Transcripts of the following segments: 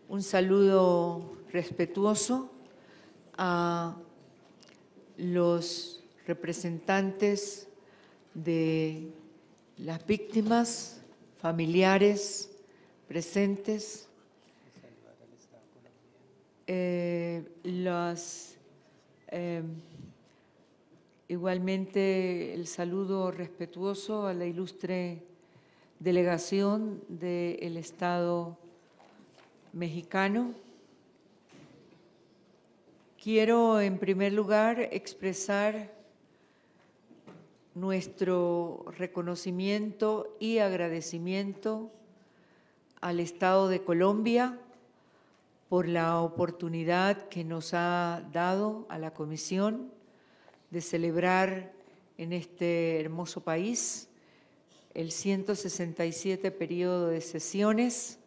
Un saludo respetuoso a los representantes de las víctimas, familiares presentes, igualmente el saludo respetuoso a la ilustre delegación del Estado mexicano. Quiero en primer lugar expresar nuestro reconocimiento y agradecimiento al Estado de Colombia por la oportunidad que nos ha dado a la Comisión de celebrar en este hermoso país el 167 periodo de sesiones.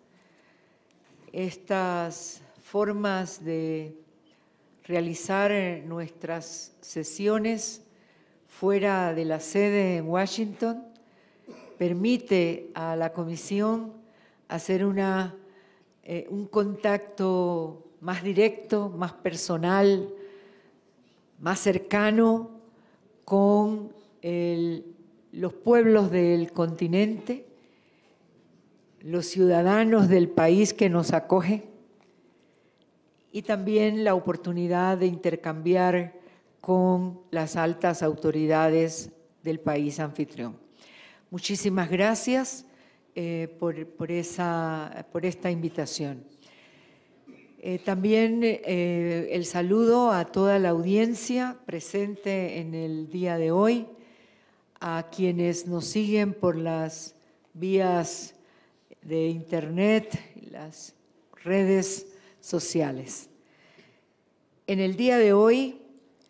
Estas formas de realizar nuestras sesiones fuera de la sede en Washington permite a la Comisión hacer un contacto más directo, más personal, más cercano con los pueblos del continente, los ciudadanos del país que nos acoge y también la oportunidad de intercambiar con las altas autoridades del país anfitrión. Muchísimas gracias por esta invitación. También el saludo a toda la audiencia presente en el día de hoy, a quienes nos siguen por las vías de Internet y las redes sociales. En el día de hoy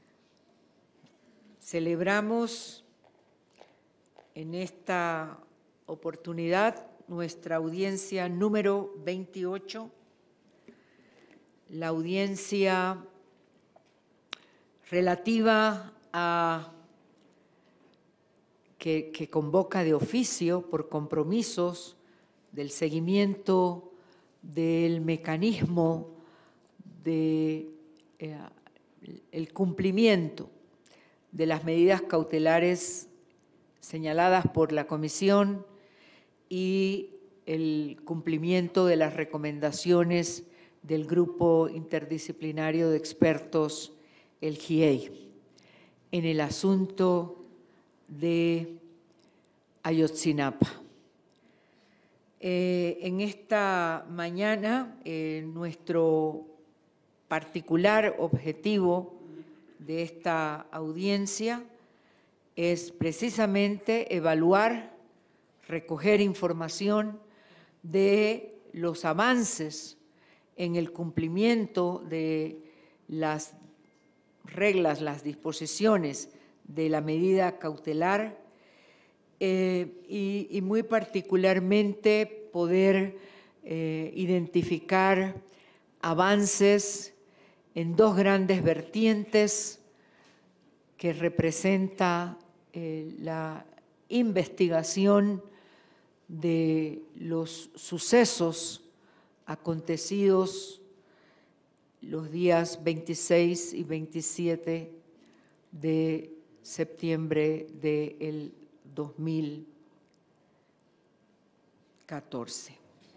celebramos en esta oportunidad nuestra audiencia número 28, la audiencia relativa a que convoca de oficio por compromisos del seguimiento del mecanismo del cumplimiento de las medidas cautelares señaladas por la Comisión y el cumplimiento de las recomendaciones del Grupo Interdisciplinario de Expertos, el GIEI, en el asunto de Ayotzinapa. En esta mañana, nuestro particular objetivo de esta audiencia es precisamente evaluar, recoger información de los avances en el cumplimiento de las reglas, las disposiciones de la medida cautelar y muy particularmente poder identificar avances en dos grandes vertientes que representa la investigación de los sucesos acontecidos los días 26 y 27 de septiembre del 2014.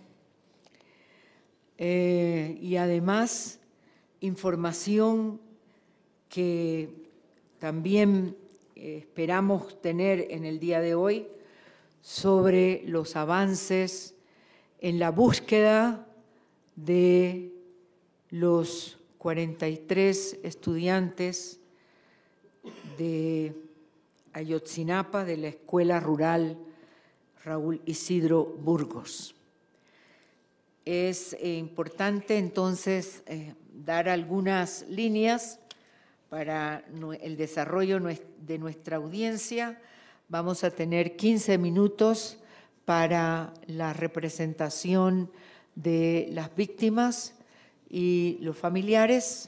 Y además, información que también esperamos tener en el día de hoy sobre los avances en la búsqueda de los 43 estudiantes de Ayotzinapa, de la Escuela Rural Raúl Isidro Burgos. Es importante entonces dar algunas líneas para el desarrollo de nuestra audiencia. Vamos a tener 15 minutos para la representación de las víctimas y los familiares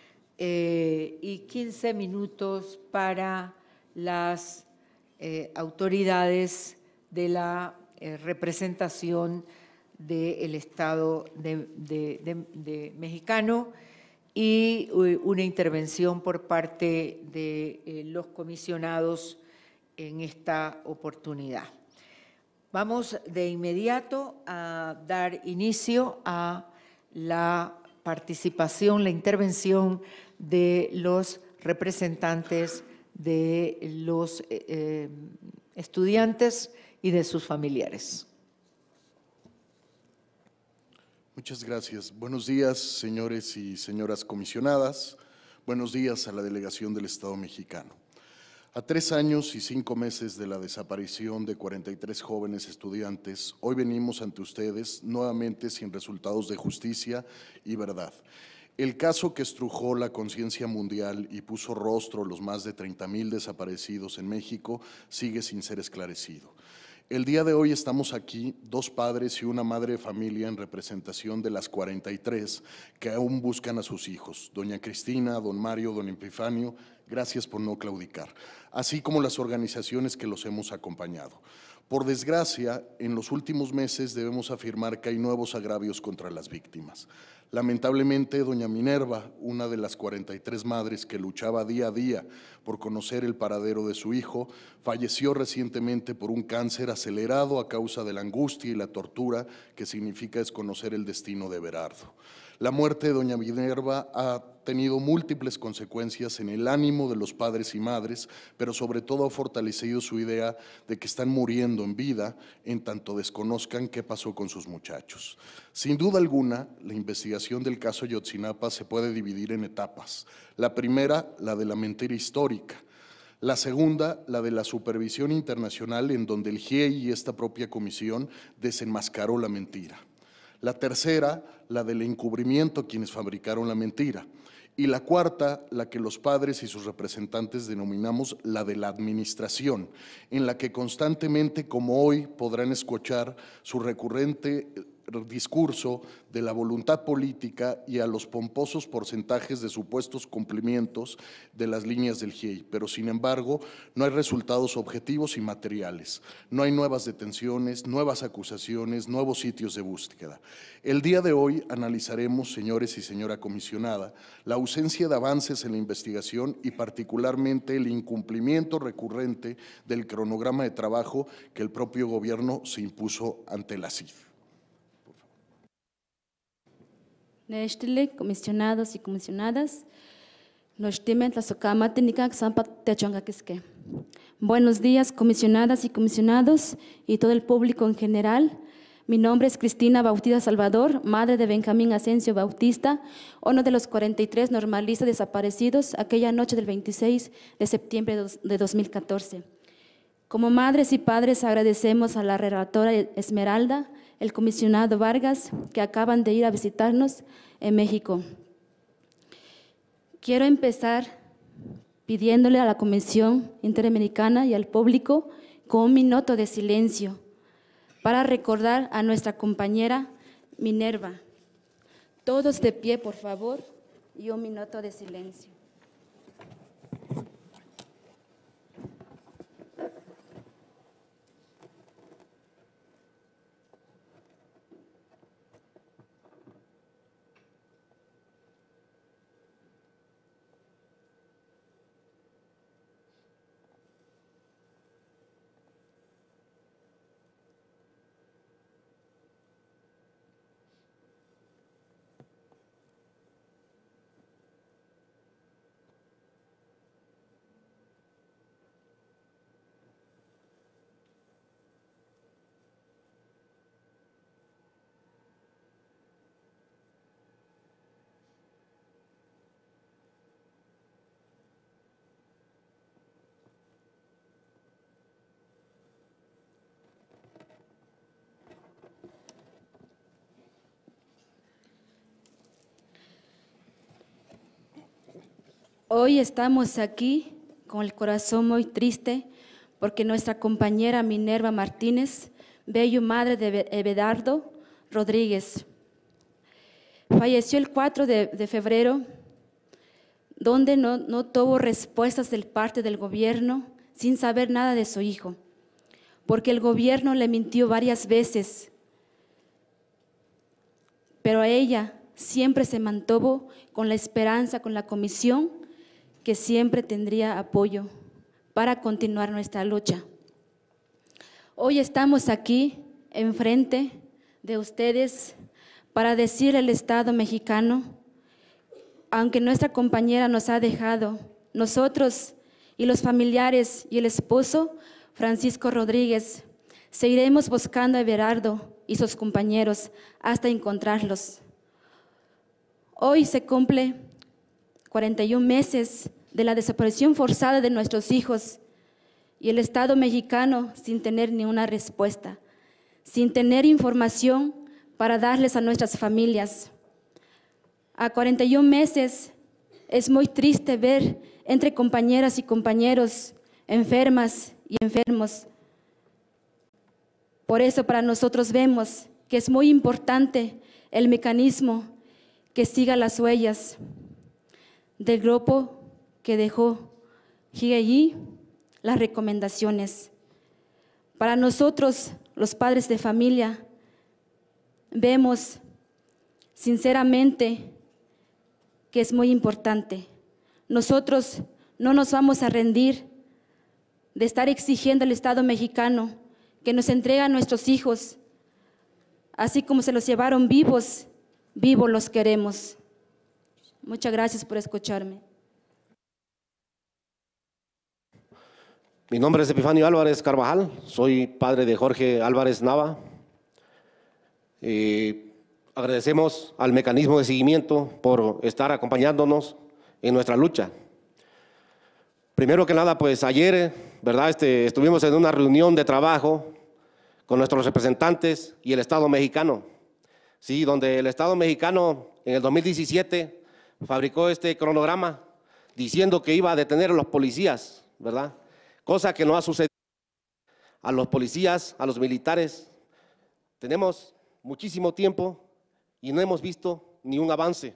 y 15 minutos para las autoridades de la representación del Estado de mexicano y una intervención por parte de los comisionados en esta oportunidad. Vamos de inmediato a dar inicio a la participación, la intervención de los representantes de los estudiantes y de sus familiares. Muchas gracias. Buenos días, señores y señoras comisionadas. Buenos días a la delegación del Estado mexicano. A 3 años y 5 meses de la desaparición de 43 jóvenes estudiantes, hoy venimos ante ustedes nuevamente sin resultados de justicia y verdad. El caso que estrujó la conciencia mundial y puso rostro a los más de 30,000 desaparecidos en México sigue sin ser esclarecido. El día de hoy estamos aquí, 2 padres y una madre de familia en representación de las 43 que aún buscan a sus hijos, doña Cristina, don Mario, don Epifanio, gracias por no claudicar, así como las organizaciones que los hemos acompañado. Por desgracia, en los últimos meses debemos afirmar que hay nuevos agravios contra las víctimas. Lamentablemente, doña Minerva, una de las 43 madres que luchaba día a día por conocer el paradero de su hijo, falleció recientemente por un cáncer acelerado a causa de la angustia y la tortura que significa desconocer el destino de Berardo. La muerte de doña Minerva ha tenido múltiples consecuencias en el ánimo de los padres y madres, pero sobre todo ha fortalecido su idea de que están muriendo en vida en tanto desconozcan qué pasó con sus muchachos. Sin duda alguna, la investigación del caso Ayotzinapa se puede dividir en etapas. La primera, la de la mentira histórica. La segunda, la de la supervisión internacional, en donde el GIEI y esta propia comisión desenmascaró la mentira. La tercera, la del encubrimiento a quienes fabricaron la mentira. Y la cuarta, la que los padres y sus representantes denominamos la de la administración, en la que constantemente, como hoy, podrán escuchar su recurrente discurso de la voluntad política y a los pomposos porcentajes de supuestos cumplimientos de las líneas del GIEI, pero sin embargo no hay resultados objetivos y materiales, no hay nuevas detenciones, nuevas acusaciones, nuevos sitios de búsqueda. El día de hoy analizaremos, señores y señora comisionada, la ausencia de avances en la investigación y particularmente el incumplimiento recurrente del cronograma de trabajo que el propio gobierno se impuso ante la CID. Comisionados y comisionadas, buenos días, comisionadas y comisionados y todo el público en general. Mi nombre es Cristina Bautista Salvador, madre de Benjamín Asensio Bautista, uno de los 43 normalistas desaparecidos aquella noche del 26 de septiembre de 2014. Como madres y padres agradecemos a la relatora Esmeralda, el comisionado Vargas, que acaban de ir a visitarnos en México. Quiero empezar pidiéndole a la Comisión Interamericana y al público con un minuto de silencio para recordar a nuestra compañera Minerva. Todos de pie, por favor, y un minuto de silencio. Hoy estamos aquí con el corazón muy triste porque nuestra compañera Minerva Martínez, bello madre de Ebedardo Rodríguez, falleció el 4 de febrero, donde no tuvo respuestas de parte del gobierno sin saber nada de su hijo, porque el gobierno le mintió varias veces pero ella siempre se mantuvo con la esperanza, con la convicción que siempre tendría apoyo para continuar nuestra lucha. Hoy estamos aquí enfrente de ustedes para decir al Estado mexicano, aunque nuestra compañera nos ha dejado, nosotros y los familiares y el esposo, Francisco Rodríguez, seguiremos buscando a Everardo y sus compañeros hasta encontrarlos. Hoy se cumple 41 meses de la desaparición forzada de nuestros hijos y el Estado mexicano sin tener ni una respuesta, sin tener información para darles a nuestras familias. A 41 meses es muy triste ver entre compañeras y compañeros enfermas y enfermos. Por eso para nosotros vemos que es muy importante el mecanismo que siga las huellas del grupo que dejó GIEI, las recomendaciones. Para nosotros, los padres de familia, vemos sinceramente que es muy importante. Nosotros no nos vamos a rendir de estar exigiendo al Estado mexicano que nos entregue a nuestros hijos, así como se los llevaron vivos, vivos los queremos. Muchas gracias por escucharme. Mi nombre es Epifanio Álvarez Carvajal, soy padre de Jorge Álvarez Nava. Agradecemos al mecanismo de seguimiento por estar acompañándonos en nuestra lucha. Primero que nada, pues ayer, ¿verdad? Estuvimos en una reunión de trabajo con nuestros representantes y el Estado mexicano, sí, donde el Estado mexicano en el 2017 fabricó este cronograma diciendo que iba a detener a los policías, ¿verdad? Cosa que no ha sucedido. A los policías, a los militares, tenemos muchísimo tiempo y no hemos visto ni un avance.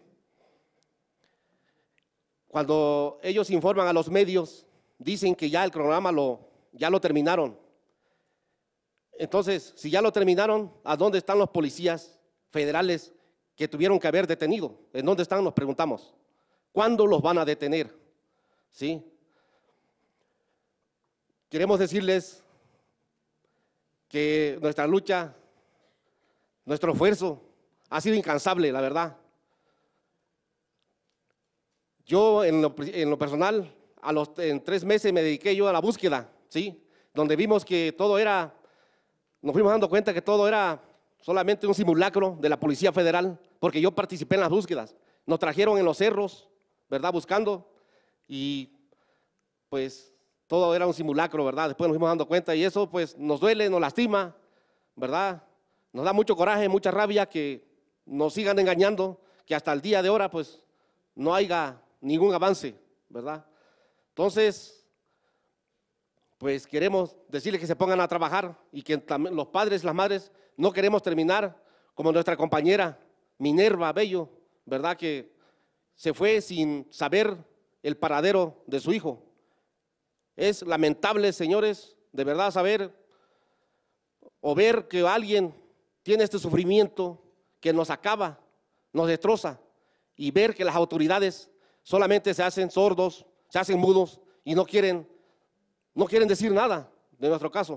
Cuando ellos informan a los medios, dicen que ya el cronograma ya lo terminaron. Entonces, si ya lo terminaron, ¿a dónde están los policías federales que tuvieron que haber detenido? ¿En dónde están? Nos preguntamos. ¿Cuándo los van a detener? ¿Sí? Queremos decirles que nuestra lucha, nuestro esfuerzo ha sido incansable, la verdad. Yo en lo personal, en 3 meses me dediqué yo a la búsqueda, ¿sí? Donde vimos que todo era, nos fuimos dando cuenta que todo era solamente un simulacro de la Policía Federal, porque yo participé en las búsquedas. Nos trajeron en los cerros, ¿verdad? Buscando, y pues todo era un simulacro, ¿verdad? Después nos fuimos dando cuenta y eso pues nos duele, nos lastima, ¿verdad? Nos da mucho coraje, mucha rabia que nos sigan engañando, que hasta el día de ahora pues no haya ningún avance, ¿verdad? Entonces, pues queremos decirles que se pongan a trabajar y que también los padres, las madres, no queremos terminar como nuestra compañera Minerva Bello, ¿verdad? Que se fue sin saber el paradero de su hijo. Es lamentable, señores, de verdad saber o ver que alguien tiene este sufrimiento que nos acaba, nos destroza, y ver que las autoridades solamente se hacen sordos, se hacen mudos y no quieren decir nada de nuestro caso.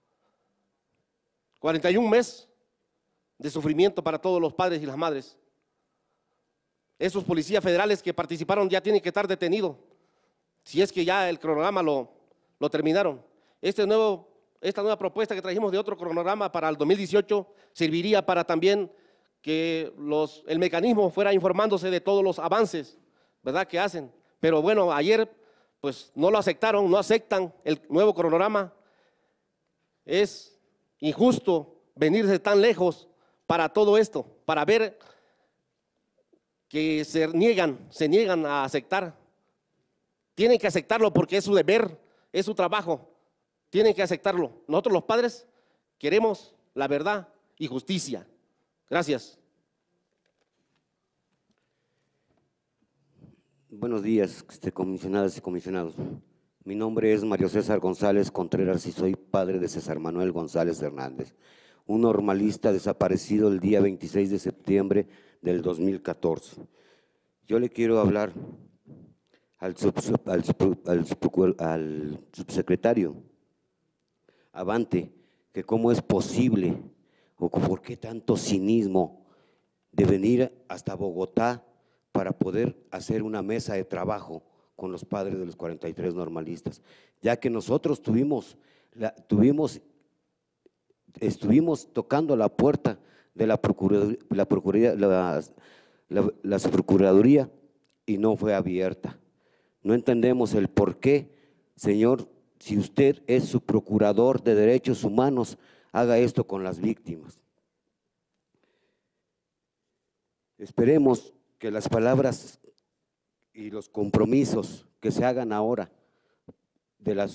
41 meses de sufrimiento para todos los padres y las madres. Esos policías federales que participaron ya tienen que estar detenidos, si es que ya el cronograma lo terminaron. Esta nueva propuesta que trajimos de otro cronograma para el 2018 serviría para también que el mecanismo fuera informándose de todos los avances, ¿verdad?, que hacen. Pero bueno, ayer pues no lo aceptaron, no aceptan el nuevo cronograma. Es injusto venirse tan lejos para todo esto, para ver que se niegan a aceptar. Tienen que aceptarlo porque es su deber, es su trabajo. Tienen que aceptarlo. Nosotros los padres queremos la verdad y justicia. Gracias. Buenos días, comisionadas y comisionados. Mi nombre es Mario César González Contreras y soy padre de César Manuel González Hernández, un normalista desaparecido el día 26 de septiembre del 2014. Yo le quiero hablar al subsecretario Abante, que cómo es posible o por qué tanto cinismo de venir hasta Bogotá para poder hacer una mesa de trabajo con los padres de los 43 normalistas, ya que nosotros estuvimos tocando la puerta de la Procuraduría y no fue abierta. No entendemos el por qué, señor, si usted es su procurador de derechos humanos, haga esto con las víctimas. Esperemos que las palabras y los compromisos que se hagan ahora del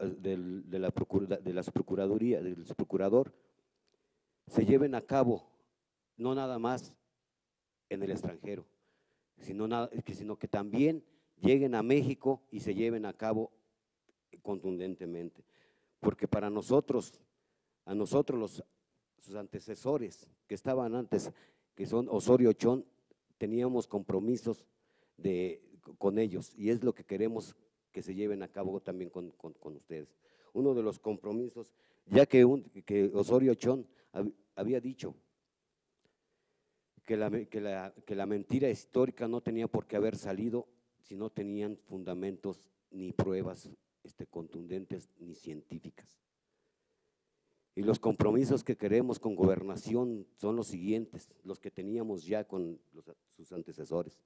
procurador se lleven a cabo, no nada más en el extranjero, sino que también lleguen a México y se lleven a cabo contundentemente, porque para nosotros, sus antecesores que estaban antes, que son Osorio Chong, teníamos compromisos con ellos y es lo que queremos que se lleven a cabo también con ustedes. Uno de los compromisos, ya que Osorio Chong había dicho que la mentira histórica no tenía por qué haber salido si no tenían fundamentos ni pruebas contundentes ni científicas. Y los compromisos que queremos con gobernación son los siguientes, los que teníamos ya con sus antecesores.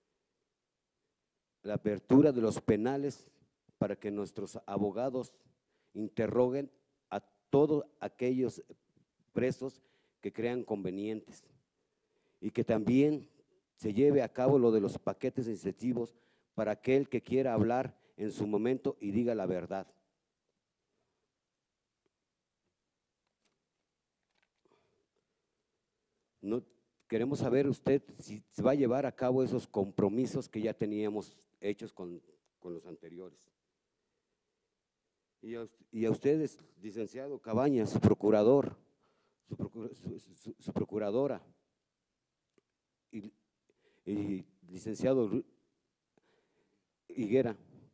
La apertura de los penales para que nuestros abogados interroguen a todos aquellos presos que crean convenientes y que también se lleve a cabo lo de los paquetes incentivos para aquel que quiera hablar en su momento y diga la verdad. No, queremos saber usted si se va a llevar a cabo esos compromisos que ya teníamos hechos con los anteriores. Y a ustedes, licenciado Cabañas, su procurador, su procuradora, y licenciado Higuera,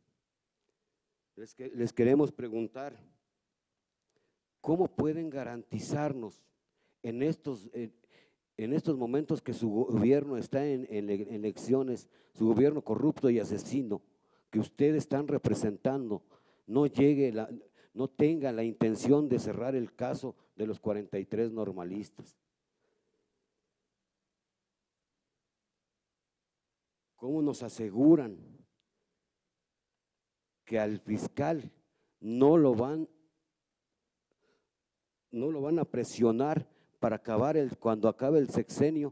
les queremos preguntar, ¿cómo pueden garantizarnos en estos momentos que su gobierno está en elecciones, su gobierno corrupto y asesino, que ustedes están representando, no tenga la intención de cerrar el caso de los 43 normalistas? ¿Cómo nos aseguran que al fiscal no lo van a presionar para cuando acabe el sexenio,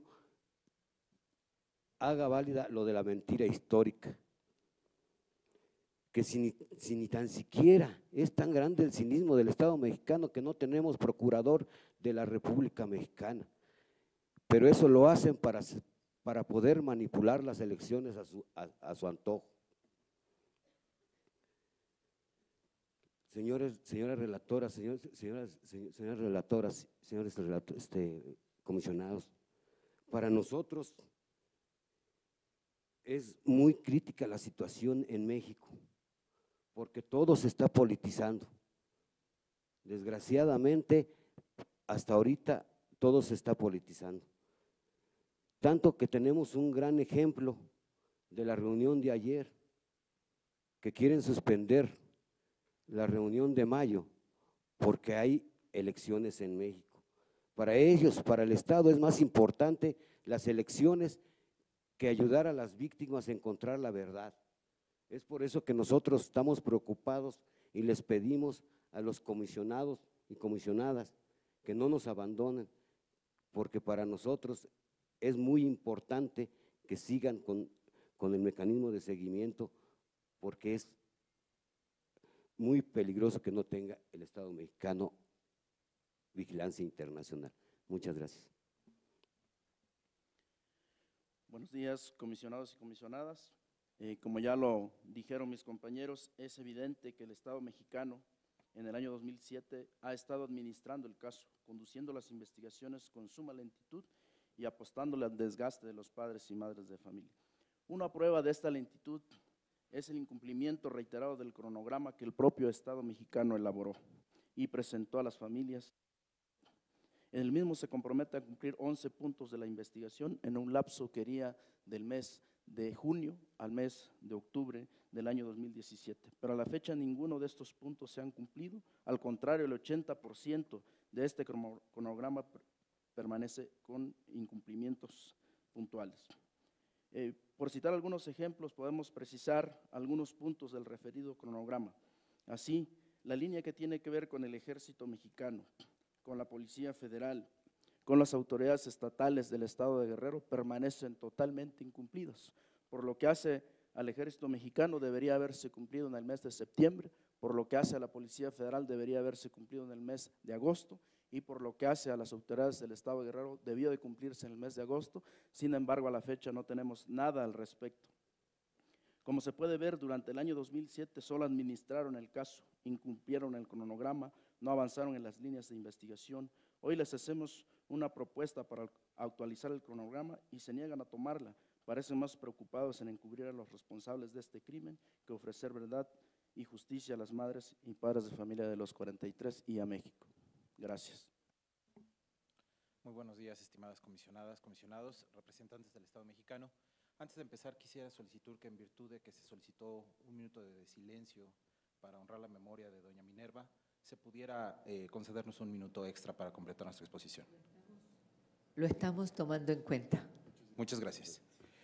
haga válida lo de la mentira histórica? Que si ni tan siquiera es tan grande el cinismo del Estado mexicano que no tenemos procurador de la República Mexicana, pero eso lo hacen para poder manipular las elecciones a su antojo. Señoras relatoras, señores comisionados, para nosotros es muy crítica la situación en México, porque todo se está politizando. Desgraciadamente, hasta ahorita todo se está politizando. Tanto que tenemos un gran ejemplo de la reunión de ayer, que quieren suspender la reunión de mayo porque hay elecciones en México. Para ellos, para el Estado, es más importante las elecciones que ayudar a las víctimas a encontrar la verdad. Es por eso que nosotros estamos preocupados y les pedimos a los comisionados y comisionadas que no nos abandonen, porque para nosotros es muy importante que sigan con el mecanismo de seguimiento, porque es muy peligroso que no tenga el Estado mexicano vigilancia internacional. Muchas gracias. Buenos días, comisionados y comisionadas. Como ya lo dijeron mis compañeros, es evidente que el Estado mexicano en el año 2007, ha estado administrando el caso, conduciendo las investigaciones con suma lentitud y apostándole al desgaste de los padres y madres de familia. Una prueba de esta lentitud es el incumplimiento reiterado del cronograma que el propio Estado mexicano elaboró y presentó a las familias. En el mismo se compromete a cumplir 11 puntos de la investigación en un lapso que iría del mes de junio al mes de octubre del año 2017. Pero a la fecha ninguno de estos puntos se han cumplido, al contrario, el 80% de este cronograma permanece con incumplimientos puntuales. Por citar algunos ejemplos, podemos precisar algunos puntos del referido cronograma. Así, la línea que tiene que ver con el Ejército Mexicano, con la Policía Federal, con las autoridades estatales del Estado de Guerrero, permanecen totalmente incumplidos. Por lo que hace al Ejército Mexicano, debería haberse cumplido en el mes de septiembre, por lo que hace a la Policía Federal, debería haberse cumplido en el mes de agosto, y por lo que hace a las autoridades del Estado de Guerrero, debió de cumplirse en el mes de agosto. Sin embargo, a la fecha no tenemos nada al respecto. Como se puede ver, durante el año 2007 solo administraron el caso, incumplieron el cronograma, no avanzaron en las líneas de investigación. Hoy les hacemos una propuesta para actualizar el cronograma y se niegan a tomarla. Parecen más preocupados en encubrir a los responsables de este crimen que ofrecer verdad y justicia a las madres y padres de familia de los 43 y a México. Gracias. Muy buenos días, estimadas comisionadas, comisionados, representantes del Estado mexicano. Antes de empezar, quisiera solicitar que en virtud de que se solicitó un minuto de silencio para honrar la memoria de doña Minerva, se pudiera concedernos un minuto extra para completar nuestra exposición. Lo estamos tomando en cuenta. Muchas gracias.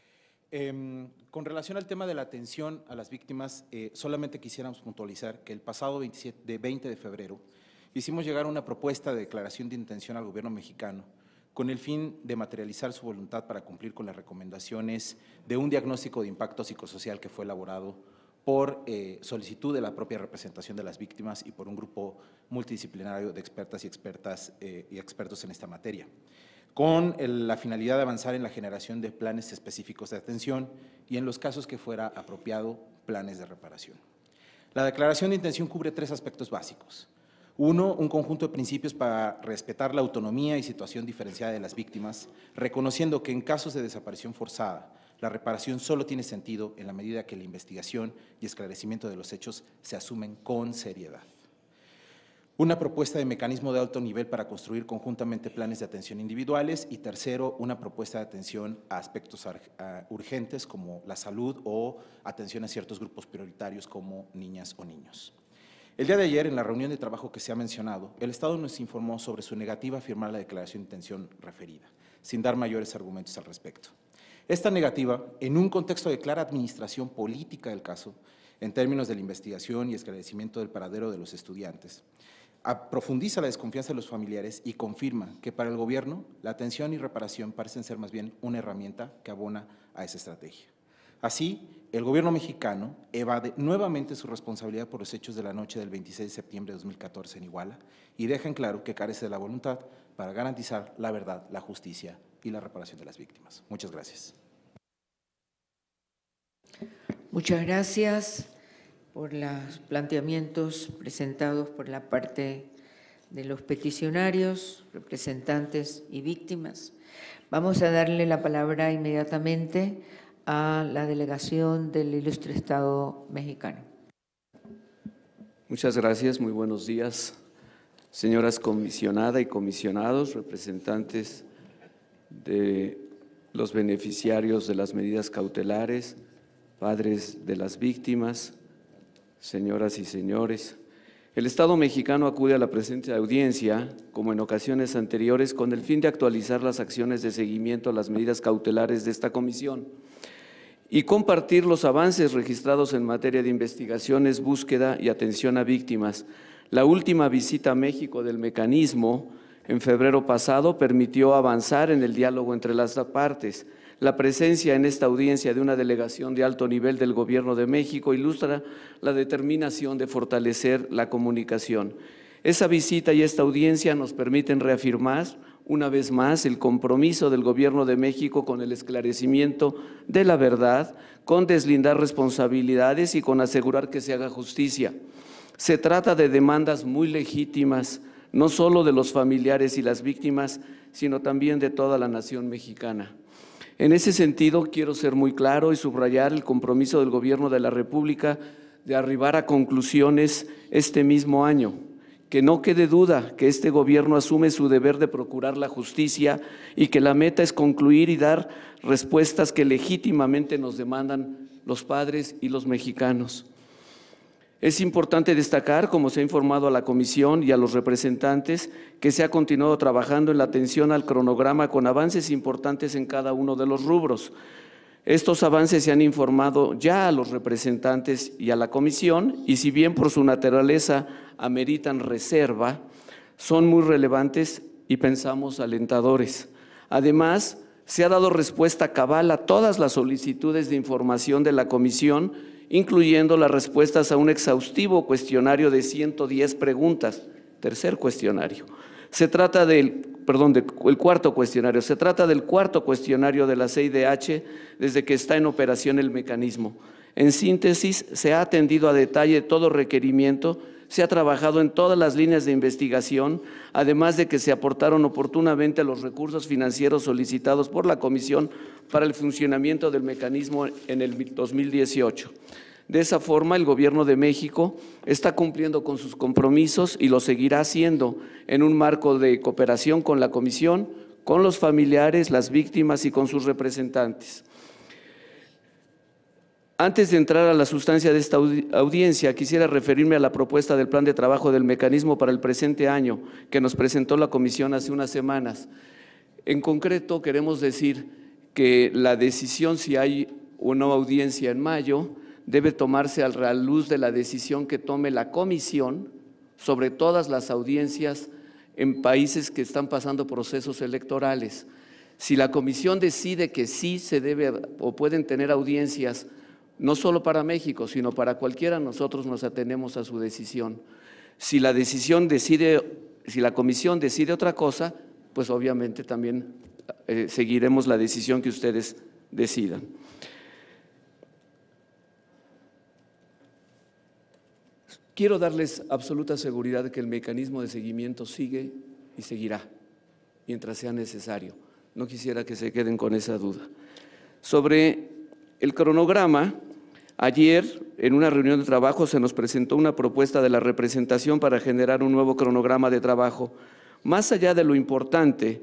Con relación al tema de la atención a las víctimas, solamente quisiéramos puntualizar que el pasado 20 de febrero hicimos llegar una propuesta de declaración de intención al gobierno mexicano con el fin de materializar su voluntad para cumplir con las recomendaciones de un diagnóstico de impacto psicosocial que fue elaborado por solicitud de la propia representación de las víctimas y por un grupo multidisciplinario de expertas y expertos en esta materia, con la finalidad de avanzar en la generación de planes específicos de atención y, en los casos que fuera apropiado, planes de reparación. La declaración de intención cubre 3 aspectos básicos. 1, un conjunto de principios para respetar la autonomía y situación diferenciada de las víctimas, reconociendo que en casos de desaparición forzada, la reparación solo tiene sentido en la medida que la investigación y esclarecimiento de los hechos se asumen con seriedad. Una propuesta de mecanismo de alto nivel para construir conjuntamente planes de atención individuales y 3, una propuesta de atención a aspectos urgentes como la salud o atención a ciertos grupos prioritarios como niñas o niños. El día de ayer, en la reunión de trabajo que se ha mencionado, el Estado nos informó sobre su negativa a firmar la declaración de intención referida, sin dar mayores argumentos al respecto. Esta negativa, en un contexto de clara administración política del caso, en términos de la investigación y esclarecimiento del paradero de los estudiantes, profundiza la desconfianza de los familiares y confirma que para el gobierno la atención y reparación parecen ser más bien una herramienta que abona a esa estrategia. Así, el gobierno mexicano evade nuevamente su responsabilidad por los hechos de la noche del 26 de septiembre de 2014 en Iguala y deja en claro que carece de la voluntad para garantizar la verdad, la justicia y la reparación de las víctimas. Muchas gracias. Muchas gracias por los planteamientos presentados por la parte de los peticionarios, representantes y víctimas. Vamos a darle la palabra inmediatamente a la delegación del Ilustre Estado mexicano. Muchas gracias, muy buenos días, señoras comisionadas y comisionados, representantes de los beneficiarios de las medidas cautelares, padres de las víctimas, señoras y señores. El Estado mexicano acude a la presente audiencia, como en ocasiones anteriores, con el fin de actualizar las acciones de seguimiento a las medidas cautelares de esta comisión y compartir los avances registrados en materia de investigaciones, búsqueda y atención a víctimas. La última visita a México del mecanismo, en febrero pasado, permitió avanzar en el diálogo entre las partes. La presencia en esta audiencia de una delegación de alto nivel del Gobierno de México ilustra la determinación de fortalecer la comunicación. Esa visita y esta audiencia nos permiten reafirmar una vez más el compromiso del Gobierno de México con el esclarecimiento de la verdad, con deslindar responsabilidades y con asegurar que se haga justicia. Se trata de demandas muy legítimas, no solo de los familiares y las víctimas, sino también de toda la nación mexicana. En ese sentido, quiero ser muy claro y subrayar el compromiso del Gobierno de la República de arribar a conclusiones este mismo año. Que no quede duda que este Gobierno asume su deber de procurar la justicia y que la meta es concluir y dar respuestas que legítimamente nos demandan los padres y los mexicanos. Es importante destacar, como se ha informado a la Comisión y a los representantes, que se ha continuado trabajando en la atención al cronograma con avances importantes en cada uno de los rubros. Estos avances se han informado ya a los representantes y a la Comisión, y si bien por su naturaleza ameritan reserva, son muy relevantes y pensamos alentadores. Además, se ha dado respuesta cabal a todas las solicitudes de información de la Comisión, incluyendo las respuestas a un exhaustivo cuestionario de 110 preguntas, tercer cuestionario. Se trata el cuarto cuestionario. Se trata del cuarto cuestionario de la CIDH desde que está en operación el mecanismo. En síntesis, se ha atendido a detalle todo requerimiento, se ha trabajado en todas las líneas de investigación, además de que se aportaron oportunamente los recursos financieros solicitados por la Comisión para el funcionamiento del mecanismo en el 2018. De esa forma, el Gobierno de México está cumpliendo con sus compromisos y lo seguirá haciendo en un marco de cooperación con la Comisión, con los familiares, las víctimas y con sus representantes. Antes de entrar a la sustancia de esta audiencia, quisiera referirme a la propuesta del plan de trabajo del mecanismo para el presente año que nos presentó la Comisión hace unas semanas. En concreto, queremos decir que la decisión si hay o no audiencia en mayo debe tomarse a la luz de la decisión que tome la Comisión sobre todas las audiencias en países que están pasando procesos electorales. Si la Comisión decide que sí se debe o pueden tener audiencias, no solo para México, sino para cualquiera, nosotros nos atenemos a su decisión. Si la Comisión decide otra cosa, pues obviamente también seguiremos la decisión que ustedes decidan. Quiero darles absoluta seguridad de que el mecanismo de seguimiento sigue y seguirá mientras sea necesario. No quisiera que se queden con esa duda. Sobre el cronograma, ayer en una reunión de trabajo se nos presentó una propuesta de la representación para generar un nuevo cronograma de trabajo. Más allá de lo importante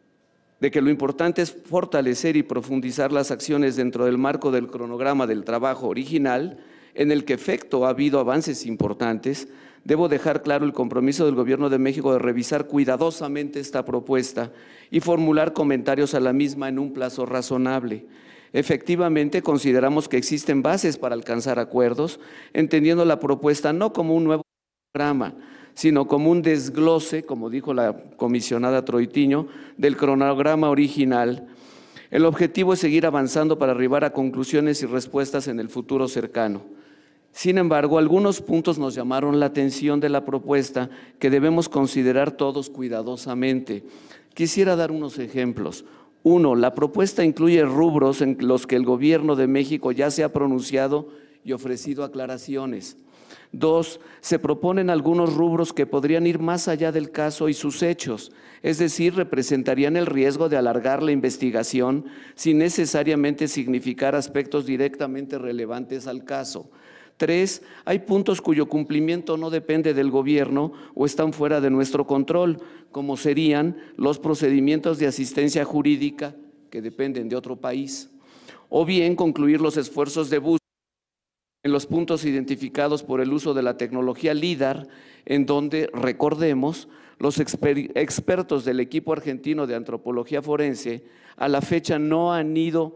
es fortalecer y profundizar las acciones dentro del marco del cronograma del trabajo original, en el que efecto ha habido avances importantes, debo dejar claro el compromiso del Gobierno de México de revisar cuidadosamente esta propuesta y formular comentarios a la misma en un plazo razonable. Efectivamente, consideramos que existen bases para alcanzar acuerdos, entendiendo la propuesta no como un nuevo programa, sino como un desglose, como dijo la comisionada Troitiño, del cronograma original. El objetivo es seguir avanzando para arribar a conclusiones y respuestas en el futuro cercano. Sin embargo, algunos puntos nos llamaron la atención de la propuesta que debemos considerar todos cuidadosamente. Quisiera dar unos ejemplos. 1. La propuesta incluye rubros en los que el Gobierno de México ya se ha pronunciado y ofrecido aclaraciones. 2. Se proponen algunos rubros que podrían ir más allá del caso y sus hechos, es decir, representarían el riesgo de alargar la investigación sin necesariamente significar aspectos directamente relevantes al caso. 3. Hay puntos cuyo cumplimiento no depende del Gobierno o están fuera de nuestro control, como serían los procedimientos de asistencia jurídica que dependen de otro país, o bien concluir los esfuerzos de búsqueda en los puntos identificados por el uso de la tecnología LIDAR, en donde, recordemos, los expertos del equipo argentino de antropología forense a la fecha han ido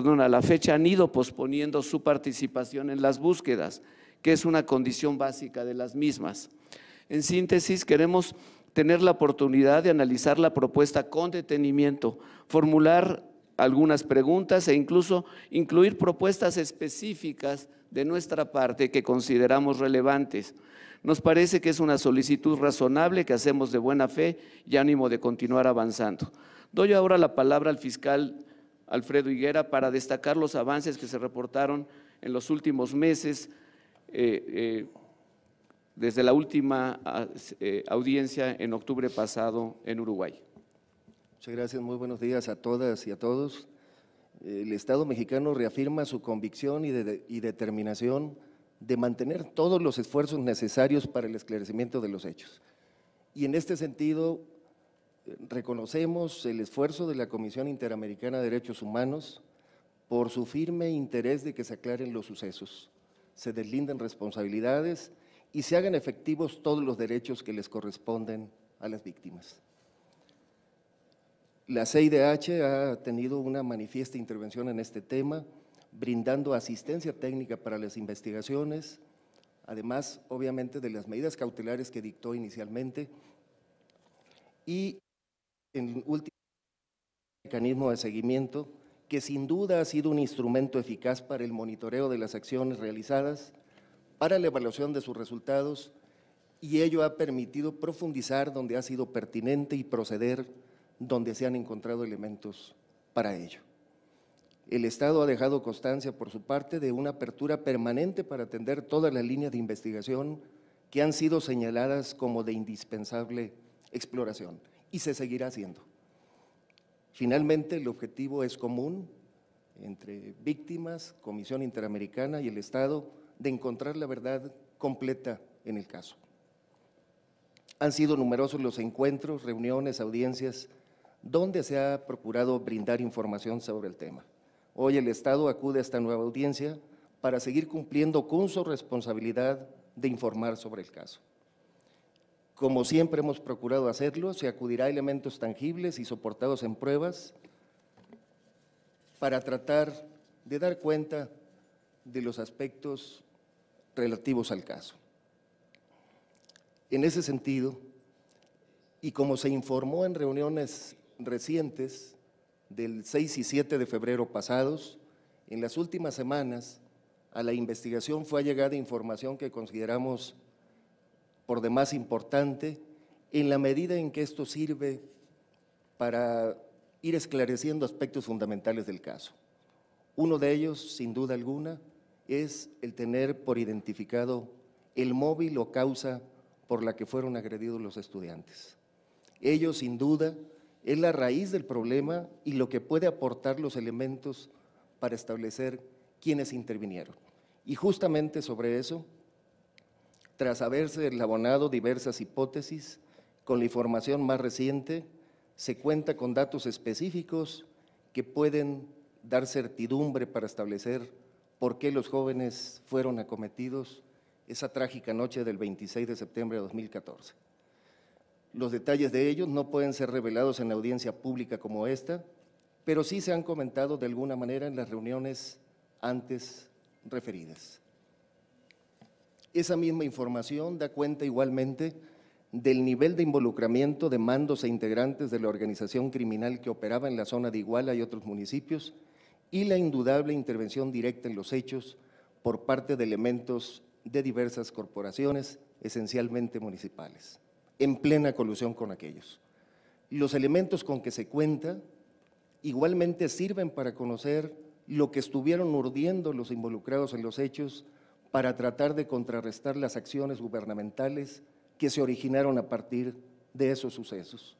posponiendo su participación en las búsquedas, que es una condición básica de las mismas. En síntesis, queremos tener la oportunidad de analizar la propuesta con detenimiento, formular algunas preguntas e incluso incluir propuestas específicas de nuestra parte que consideramos relevantes. Nos parece que es una solicitud razonable que hacemos de buena fe y ánimo de continuar avanzando. Doy ahora la palabra al fiscal Alfredo Higuera para destacar los avances que se reportaron en los últimos meses desde la última audiencia en octubre pasado en Uruguay. Muchas gracias, muy buenos días a todas y a todos. El Estado mexicano reafirma su convicción y determinación de mantener todos los esfuerzos necesarios para el esclarecimiento de los hechos. Y en este sentido, reconocemos el esfuerzo de la Comisión Interamericana de Derechos Humanos por su firme interés de que se aclaren los sucesos, se deslinden responsabilidades y se hagan efectivos todos los derechos que les corresponden a las víctimas. La CIDH ha tenido una manifiesta intervención en este tema, brindando asistencia técnica para las investigaciones, además, obviamente, de las medidas cautelares que dictó inicialmente, y en último, mecanismo de seguimiento, que sin duda ha sido un instrumento eficaz para el monitoreo de las acciones realizadas, para la evaluación de sus resultados, y ello ha permitido profundizar donde ha sido pertinente y proceder donde se han encontrado elementos para ello. El Estado ha dejado constancia por su parte de una apertura permanente para atender todas las líneas de investigación que han sido señaladas como de indispensable exploración y se seguirá haciendo. Finalmente, el objetivo es común entre víctimas, Comisión Interamericana y el Estado de encontrar la verdad completa en el caso. Han sido numerosos los encuentros, reuniones, audiencias, donde se ha procurado brindar información sobre el tema. Hoy el Estado acude a esta nueva audiencia para seguir cumpliendo con su responsabilidad de informar sobre el caso. Como siempre hemos procurado hacerlo, se acudirá a elementos tangibles y soportados en pruebas para tratar de dar cuenta de los aspectos relativos al caso. En ese sentido, y como se informó en reuniones recientes del 6 y 7 de febrero pasados, en las últimas semanas a la investigación fue allegada información que consideramos por demás importante en la medida en que esto sirve para ir esclareciendo aspectos fundamentales del caso. Uno de ellos, sin duda alguna, es el tener por identificado el móvil o causa por la que fueron agredidos los estudiantes. Ello, sin duda, es la raíz del problema y lo que puede aportar los elementos para establecer quiénes intervinieron. Y justamente sobre eso, tras haberse elaborado diversas hipótesis, con la información más reciente, se cuenta con datos específicos que pueden dar certidumbre para establecer por qué los jóvenes fueron acometidos esa trágica noche del 26 de septiembre de 2014. Los detalles de ellos no pueden ser revelados en la audiencia pública como esta, pero sí se han comentado de alguna manera en las reuniones antes referidas. Esa misma información da cuenta igualmente del nivel de involucramiento de mandos e integrantes de la organización criminal que operaba en la zona de Iguala y otros municipios y la indudable intervención directa en los hechos por parte de elementos de diversas corporaciones, esencialmente municipales, en plena colusión con aquellos. Los elementos con que se cuenta igualmente sirven para conocer lo que estuvieron urdiendo los involucrados en los hechos para tratar de contrarrestar las acciones gubernamentales que se originaron a partir de esos sucesos.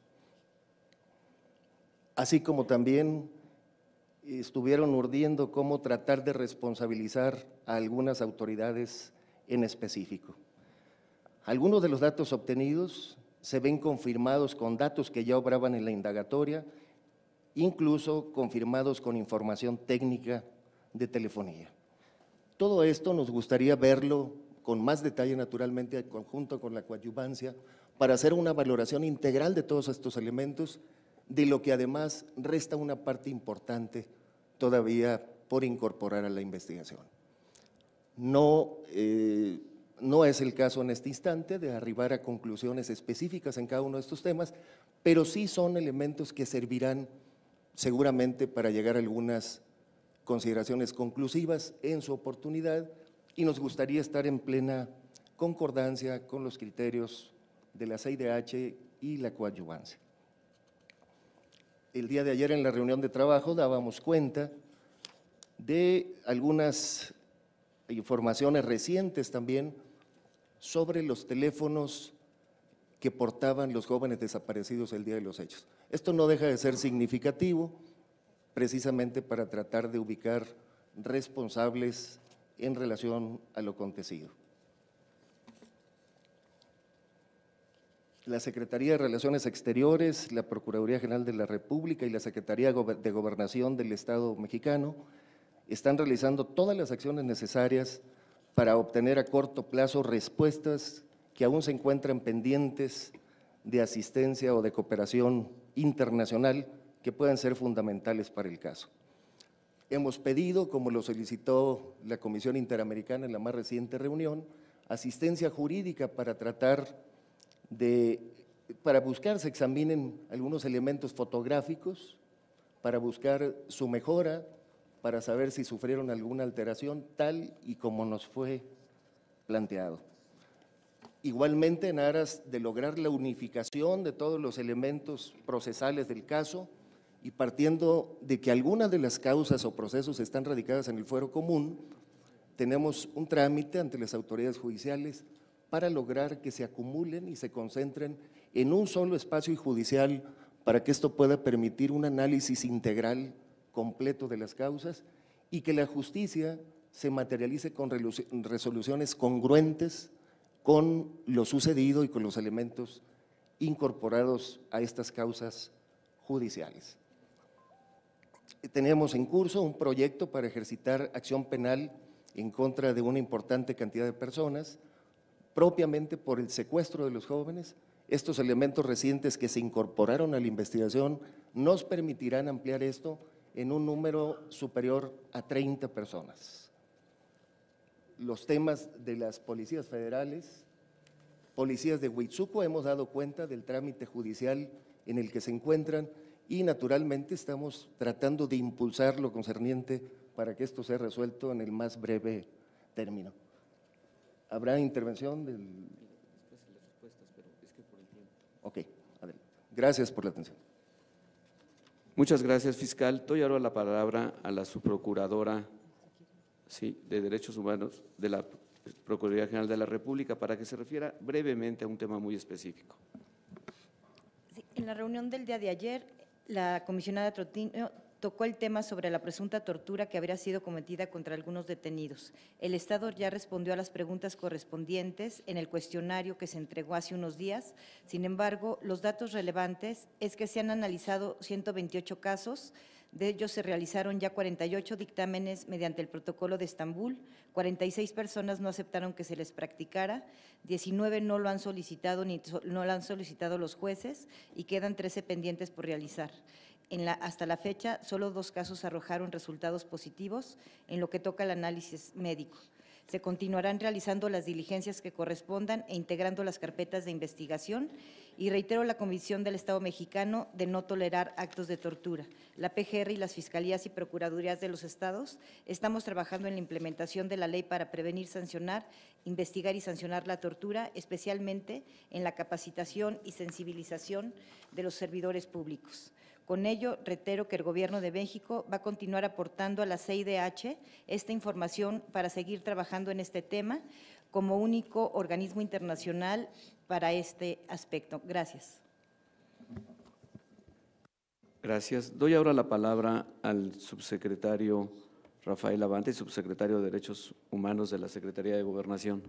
Así como también estuvieron urdiendo cómo tratar de responsabilizar a algunas autoridades en específico. Algunos de los datos obtenidos se ven confirmados con datos que ya obraban en la indagatoria, incluso confirmados con información técnica de telefonía. Todo esto nos gustaría verlo con más detalle, naturalmente, en conjunto con la coadyuvancia, para hacer una valoración integral de todos estos elementos, de lo que además resta una parte importante todavía por incorporar a la investigación. No es el caso en este instante de arribar a conclusiones específicas en cada uno de estos temas, pero sí son elementos que servirán seguramente para llegar a algunas consideraciones conclusivas en su oportunidad y nos gustaría estar en plena concordancia con los criterios de la CIDH y la coadyuvancia. El día de ayer en la reunión de trabajo dábamos cuenta de algunas informaciones recientes también sobre los teléfonos que portaban los jóvenes desaparecidos el día de los hechos. Esto no deja de ser significativo, precisamente para tratar de ubicar responsables en relación a lo acontecido. La Secretaría de Relaciones Exteriores, la Procuraduría General de la República y la Secretaría de Gobernación del Estado mexicano están realizando todas las acciones necesarias para obtener a corto plazo respuestas que aún se encuentran pendientes de asistencia o de cooperación internacional que puedan ser fundamentales para el caso. Hemos pedido, como lo solicitó la Comisión Interamericana en la más reciente reunión, asistencia jurídica para para buscar se examinen algunos elementos fotográficos, para buscar su mejora, para saber si sufrieron alguna alteración, tal y como nos fue planteado. Igualmente, en aras de lograr la unificación de todos los elementos procesales del caso y partiendo de que algunas de las causas o procesos están radicadas en el fuero común, tenemos un trámite ante las autoridades judiciales para lograr que se acumulen y se concentren en un solo espacio judicial para que esto pueda permitir un análisis integral completo de las causas y que la justicia se materialice con resoluciones congruentes con lo sucedido y con los elementos incorporados a estas causas judiciales. Tenemos en curso un proyecto para ejercitar acción penal en contra de una importante cantidad de personas, propiamente por el secuestro de los jóvenes. Estos elementos recientes que se incorporaron a la investigación nos permitirán ampliar esto en un número superior a 30 personas. Los temas de las policías federales, policías de Huitzuco, hemos dado cuenta del trámite judicial en el que se encuentran y naturalmente estamos tratando de impulsar lo concerniente para que esto sea resuelto en el más breve término. ¿Habrá intervención del...? Después de las respuestas, pero es que por el tiempo. Ok, adelante. Gracias por la atención. Muchas gracias, fiscal. Doy ahora la palabra a la subprocuradora de Derechos Humanos de la Procuraduría General de la República para que se refiera brevemente a un tema muy específico. Sí, en la reunión del día de ayer, la comisionada Trotino tocó el tema sobre la presunta tortura que habría sido cometida contra algunos detenidos. El Estado ya respondió a las preguntas correspondientes en el cuestionario que se entregó hace unos días. Sin embargo, los datos relevantes es que se han analizado 128 casos, de ellos se realizaron ya 48 dictámenes mediante el protocolo de Estambul, 46 personas no aceptaron que se les practicara, 19 no lo han solicitado ni no lo han solicitado los jueces y quedan 13 pendientes por realizar. Hasta la fecha, solo 2 casos arrojaron resultados positivos en lo que toca al análisis médico. Se continuarán realizando las diligencias que correspondan e integrando las carpetas de investigación y reitero la convicción del Estado mexicano de no tolerar actos de tortura. La PGR y las Fiscalías y Procuradurías de los Estados estamos trabajando en la implementación de la ley para prevenir, sancionar, investigar y sancionar la tortura, especialmente en la capacitación y sensibilización de los servidores públicos. Con ello, reitero que el Gobierno de México va a continuar aportando a la CIDH esta información para seguir trabajando en este tema como único organismo internacional para este aspecto. Gracias. Gracias. Doy ahora la palabra al subsecretario Rafael Abante, subsecretario de Derechos Humanos de la Secretaría de Gobernación.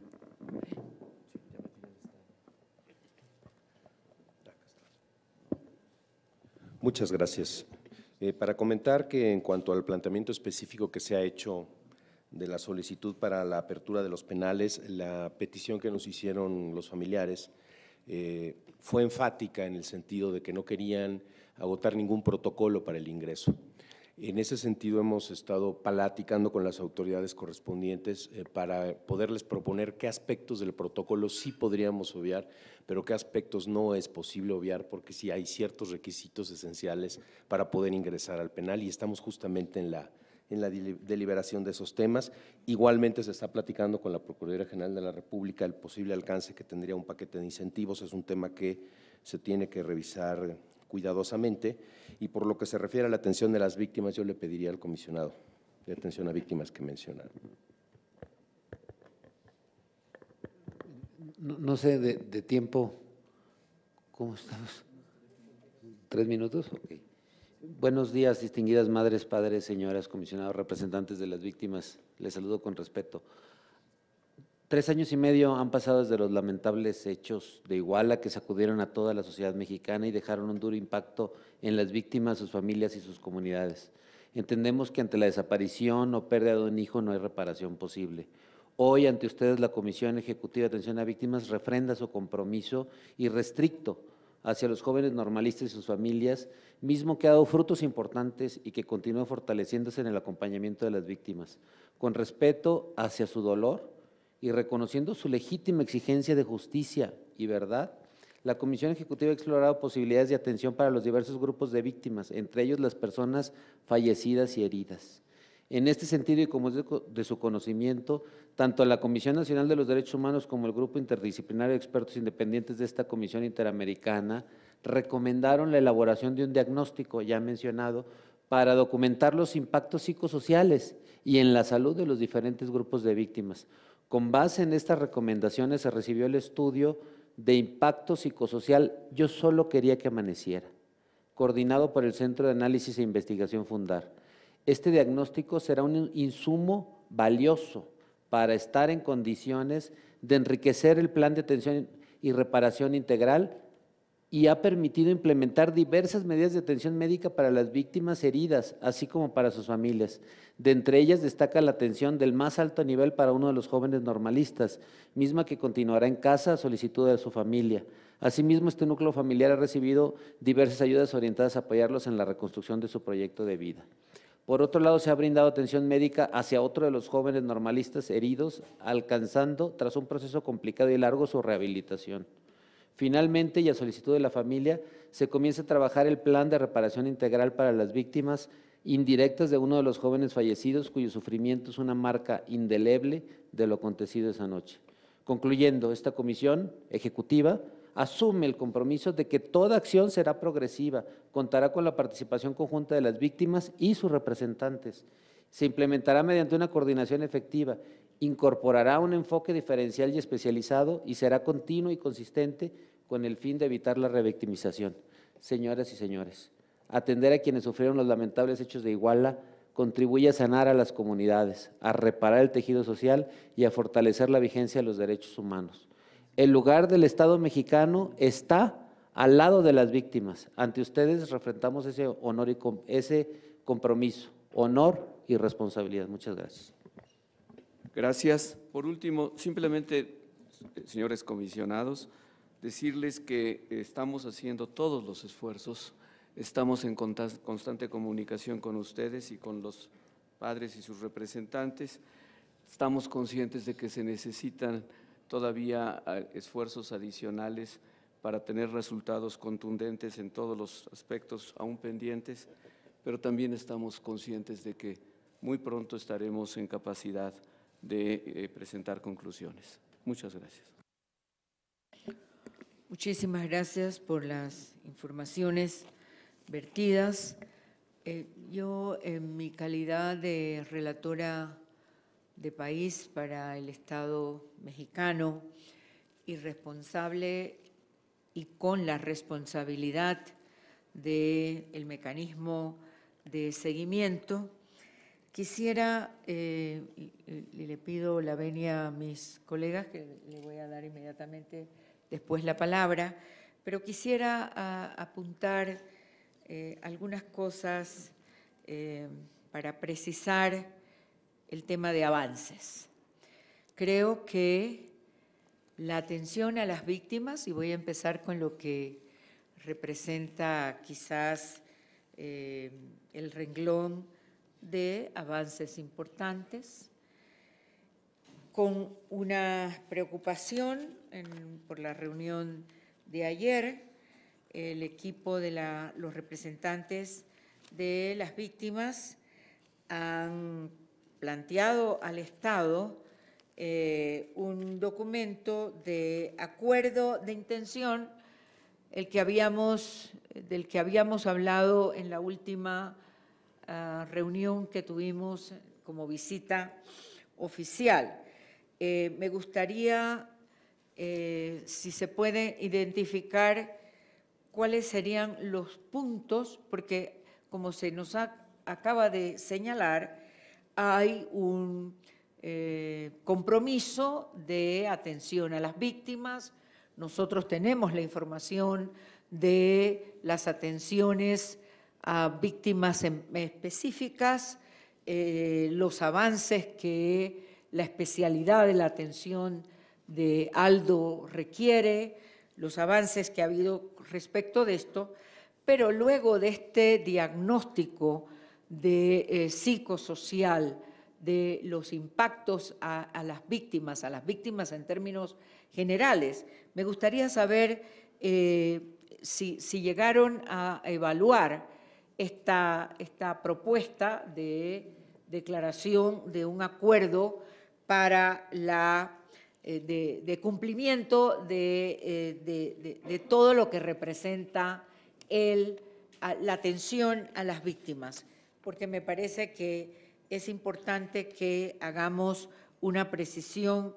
Muchas gracias. Para comentar que en cuanto al planteamiento específico que se ha hecho de la solicitud para la apertura de los penales, la petición que nos hicieron los familiares fue enfática en el sentido de que no querían agotar ningún protocolo para el ingreso. En ese sentido hemos estado platicando con las autoridades correspondientes para poderles proponer qué aspectos del protocolo sí podríamos obviar, pero qué aspectos no es posible obviar porque sí hay ciertos requisitos esenciales para poder ingresar al penal y estamos justamente en la deliberación de esos temas. Igualmente se está platicando con la Procuraduría General de la República el posible alcance que tendría un paquete de incentivos, es un tema que se tiene que revisar cuidadosamente y por lo que se refiere a la atención de las víctimas, yo le pediría al comisionado de atención a víctimas que mencionaron. No sé de tiempo, ¿cómo estamos? 3 minutos, ok. Buenos días, distinguidas madres, padres, señoras, comisionados, representantes de las víctimas. Les saludo con respeto. 3 años y medio han pasado desde los lamentables hechos de Iguala que sacudieron a toda la sociedad mexicana y dejaron un duro impacto en las víctimas, sus familias y sus comunidades. Entendemos que ante la desaparición o pérdida de un hijo no hay reparación posible. Hoy, ante ustedes, la Comisión Ejecutiva de Atención a Víctimas refrenda su compromiso irrestricto hacia los jóvenes normalistas y sus familias, mismo que ha dado frutos importantes y que continúa fortaleciéndose en el acompañamiento de las víctimas, con respeto hacia su dolor y reconociendo su legítima exigencia de justicia y verdad. La Comisión Ejecutiva ha explorado posibilidades de atención para los diversos grupos de víctimas, entre ellos las personas fallecidas y heridas. En este sentido, y como es de su conocimiento, tanto la Comisión Nacional de los Derechos Humanos como el Grupo Interdisciplinario de Expertos Independientes de esta Comisión Interamericana recomendaron la elaboración de un diagnóstico, ya mencionado, para documentar los impactos psicosociales y en la salud de los diferentes grupos de víctimas. Con base en estas recomendaciones se recibió el estudio de impacto psicosocial Yo solo quería que amaneciera, coordinado por el Centro de Análisis e Investigación Fundar. Este diagnóstico será un insumo valioso para estar en condiciones de enriquecer el plan de atención y reparación integral y ha permitido implementar diversas medidas de atención médica para las víctimas heridas, así como para sus familias. De entre ellas destaca la atención del más alto nivel para uno de los jóvenes normalistas, misma que continuará en casa a solicitud de su familia. Asimismo, este núcleo familiar ha recibido diversas ayudas orientadas a apoyarlos en la reconstrucción de su proyecto de vida. Por otro lado, se ha brindado atención médica hacia otro de los jóvenes normalistas heridos, alcanzando, tras un proceso complicado y largo, su rehabilitación. Finalmente, y a solicitud de la familia, se comienza a trabajar el plan de reparación integral para las víctimas indirectas de uno de los jóvenes fallecidos, cuyo sufrimiento es una marca indeleble de lo acontecido esa noche. Concluyendo, esta comisión ejecutiva asume el compromiso de que toda acción será progresiva, contará con la participación conjunta de las víctimas y sus representantes. Se implementará mediante una coordinación efectiva, incorporará un enfoque diferencial y especializado y será continuo y consistente con el fin de evitar la revictimización. Señoras y señores, atender a quienes sufrieron los lamentables hechos de Iguala contribuye a sanar a las comunidades, a reparar el tejido social y a fortalecer la vigencia de los derechos humanos. El lugar del Estado mexicano está al lado de las víctimas. Ante ustedes refrendamos ese honor y ese compromiso, honor y responsabilidad. Muchas gracias. Gracias. Por último, simplemente, señores comisionados, decirles que estamos haciendo todos los esfuerzos, estamos en constante comunicación con ustedes y con los padres y sus representantes. Estamos conscientes de que se necesitan todavía esfuerzos adicionales para tener resultados contundentes en todos los aspectos aún pendientes, pero también estamos conscientes de que muy pronto estaremos en capacidad de presentar conclusiones. Muchas gracias. Muchísimas gracias por las informaciones vertidas. Yo, en mi calidad de relatora de país para el Estado mexicano y responsable y con la responsabilidad del mecanismo de seguimiento, quisiera, y le pido la venia a mis colegas, que le voy a dar inmediatamente después la palabra, pero quisiera apuntar algunas cosas para precisar el tema de avances. Creo que la atención a las víctimas, y voy a empezar con lo que representa quizás el renglón de avances importantes, con una preocupación por la reunión de ayer, el equipo de los representantes de las víctimas han planteado al Estado un documento de acuerdo de intención, del que habíamos hablado en la última reunión que tuvimos como visita oficial. Me gustaría si se puede identificar cuáles serían los puntos, porque como se nos acaba de señalar, hay un compromiso de atención a las víctimas. Nosotros tenemos la información de las atenciones a víctimas específicas, los avances que la especialidad de la atención de Aldo requiere, los avances que ha habido respecto de esto, pero luego de este diagnóstico de psicosocial, de los impactos a las víctimas en términos generales, me gustaría saber si llegaron a evaluar esta propuesta de declaración de un acuerdo para de cumplimiento de todo lo que representa la atención a las víctimas, porque me parece que es importante que hagamos una precisión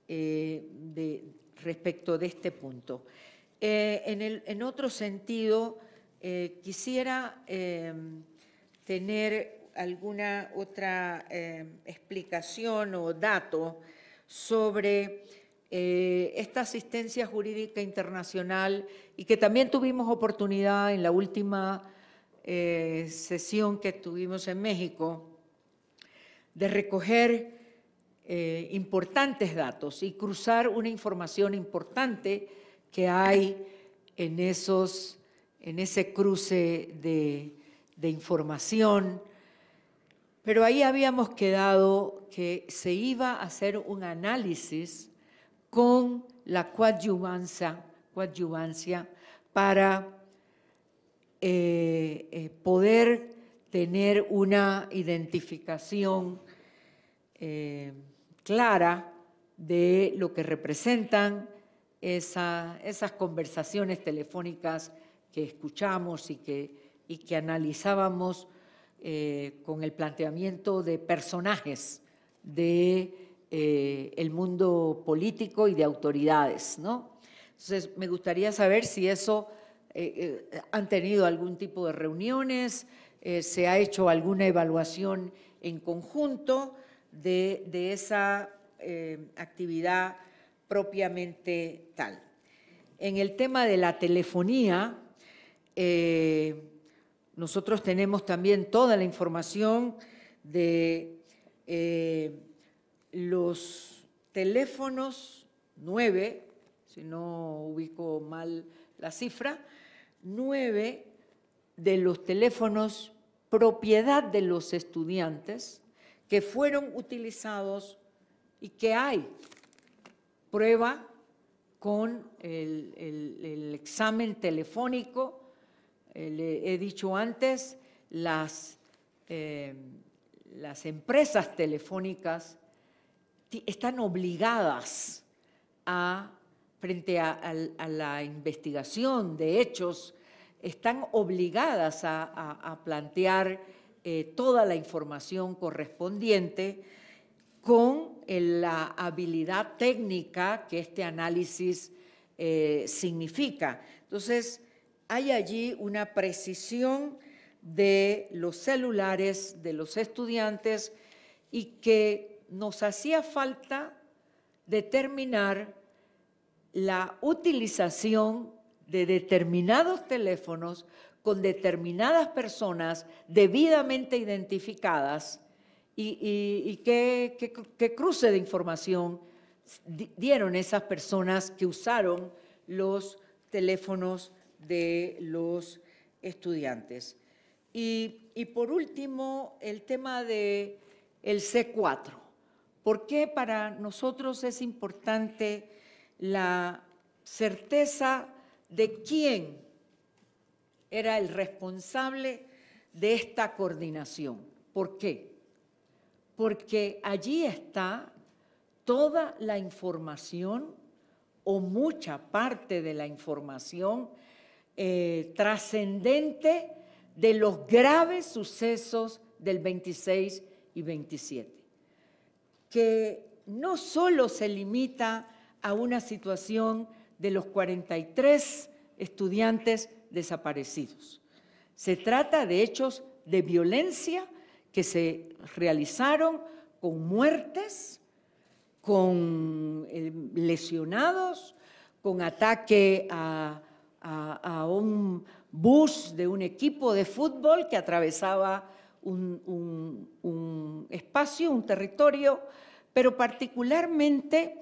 respecto de este punto. En otro sentido, quisiera tener alguna otra explicación o dato sobre esta asistencia jurídica internacional y que también tuvimos oportunidad en la última sesión que tuvimos en México de recoger importantes datos y cruzar una información importante que hay en ese cruce de información. Pero ahí habíamos quedado que se iba a hacer un análisis con la coadyuvancia para poder tener una identificación clara de lo que representan esas conversaciones telefónicas que escuchamos y que analizábamos con el planteamiento de personajes del mundo político y de autoridades, ¿no? Entonces, me gustaría saber si eso han tenido algún tipo de reuniones, se ha hecho alguna evaluación en conjunto de esa actividad propiamente tal. En el tema de la telefonía, nosotros tenemos también toda la información de los teléfonos 9, si no ubico mal la cifra, 9 de los teléfonos propiedad de los estudiantes que fueron utilizados y que hay prueba con el examen telefónico. Le he dicho antes, las empresas telefónicas están obligadas frente a la investigación de hechos, están obligadas a plantear toda la información correspondiente con la habilidad técnica que este análisis significa. Entonces, hay allí una precisión de los celulares de los estudiantes y que nos hacía falta determinar la utilización de determinados teléfonos con determinadas personas debidamente identificadas y qué cruce de información dieron esas personas que usaron los teléfonos de los estudiantes. Y por último, el tema del C4. ¿Por qué para nosotros es importante la certeza de quién era el responsable de esta coordinación? ¿Por qué? Porque allí está toda la información o mucha parte de la información trascendente de los graves sucesos del 26 y 27, que no solo se limita a una situación de los 43 estudiantes desaparecidos. Se trata de hechos de violencia que se realizaron con muertes, con lesionados, con ataque a un bus de un equipo de fútbol que atravesaba un espacio, un territorio, pero particularmente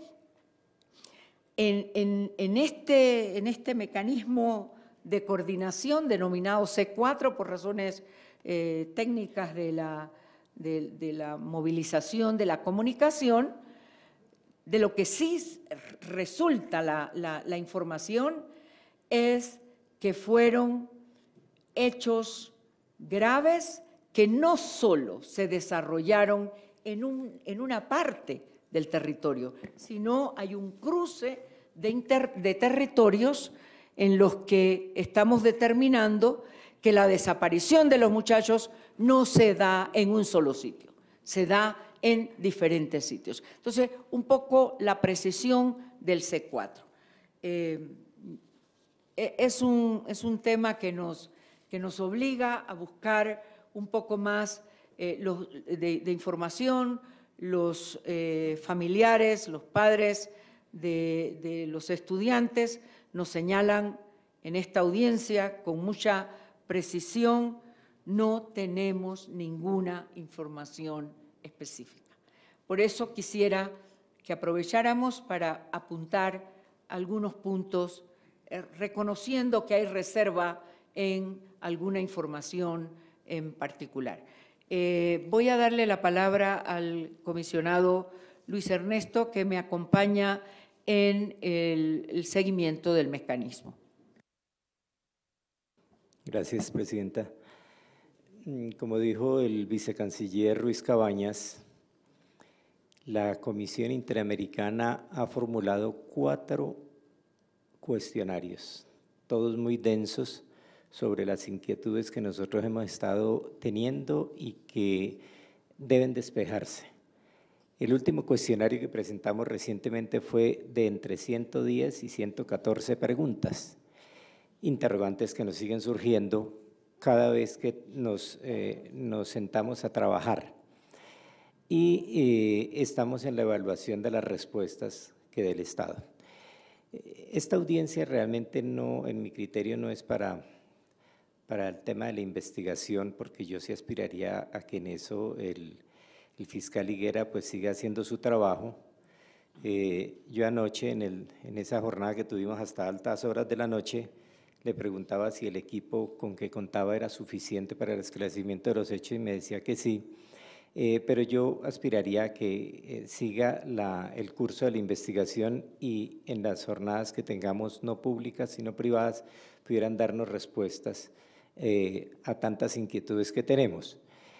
en este mecanismo de coordinación denominado C4 por razones técnicas de la movilización de la comunicación, de lo que sí resulta la información es que fueron hechos graves que no solo se desarrollaron en una parte del territorio, sino hay un cruce de territorios en los que estamos determinando que la desaparición de los muchachos no se da en un solo sitio, se da en diferentes sitios. Entonces, un poco la precisión del C4. Es un tema que nos obliga a buscar un poco más de información. Los familiares, los padres de los estudiantes nos señalan en esta audiencia con mucha precisión: no tenemos ninguna información específica. Por eso quisiera que aprovecháramos para apuntar algunos puntos, reconociendo que hay reserva en alguna información en particular. Voy a darle la palabra al comisionado Luis Ernesto, que me acompaña en el seguimiento del mecanismo. Gracias, presidenta. Como dijo el vicecanciller Ruiz Cabañas, la Comisión Interamericana ha formulado 4 cuestionarios, todos muy densos, sobre las inquietudes que nosotros hemos estado teniendo y que deben despejarse. El último cuestionario que presentamos recientemente fue de entre 110 y 114 preguntas, interrogantes que nos siguen surgiendo cada vez que nos sentamos a trabajar. Y estamos en la evaluación de las respuestas que dé el Estado. Esta audiencia realmente no, en mi criterio, no es para el tema de la investigación, porque yo sí aspiraría a que en eso el fiscal Higuera pues siga haciendo su trabajo. Yo anoche, en esa jornada que tuvimos hasta altas horas de la noche, le preguntaba si el equipo con que contaba era suficiente para el esclarecimiento de los hechos y me decía que sí. Pero yo aspiraría a que siga el curso de la investigación y en las jornadas que tengamos, no públicas, sino privadas, pudieran darnos respuestas a tantas inquietudes que tenemos.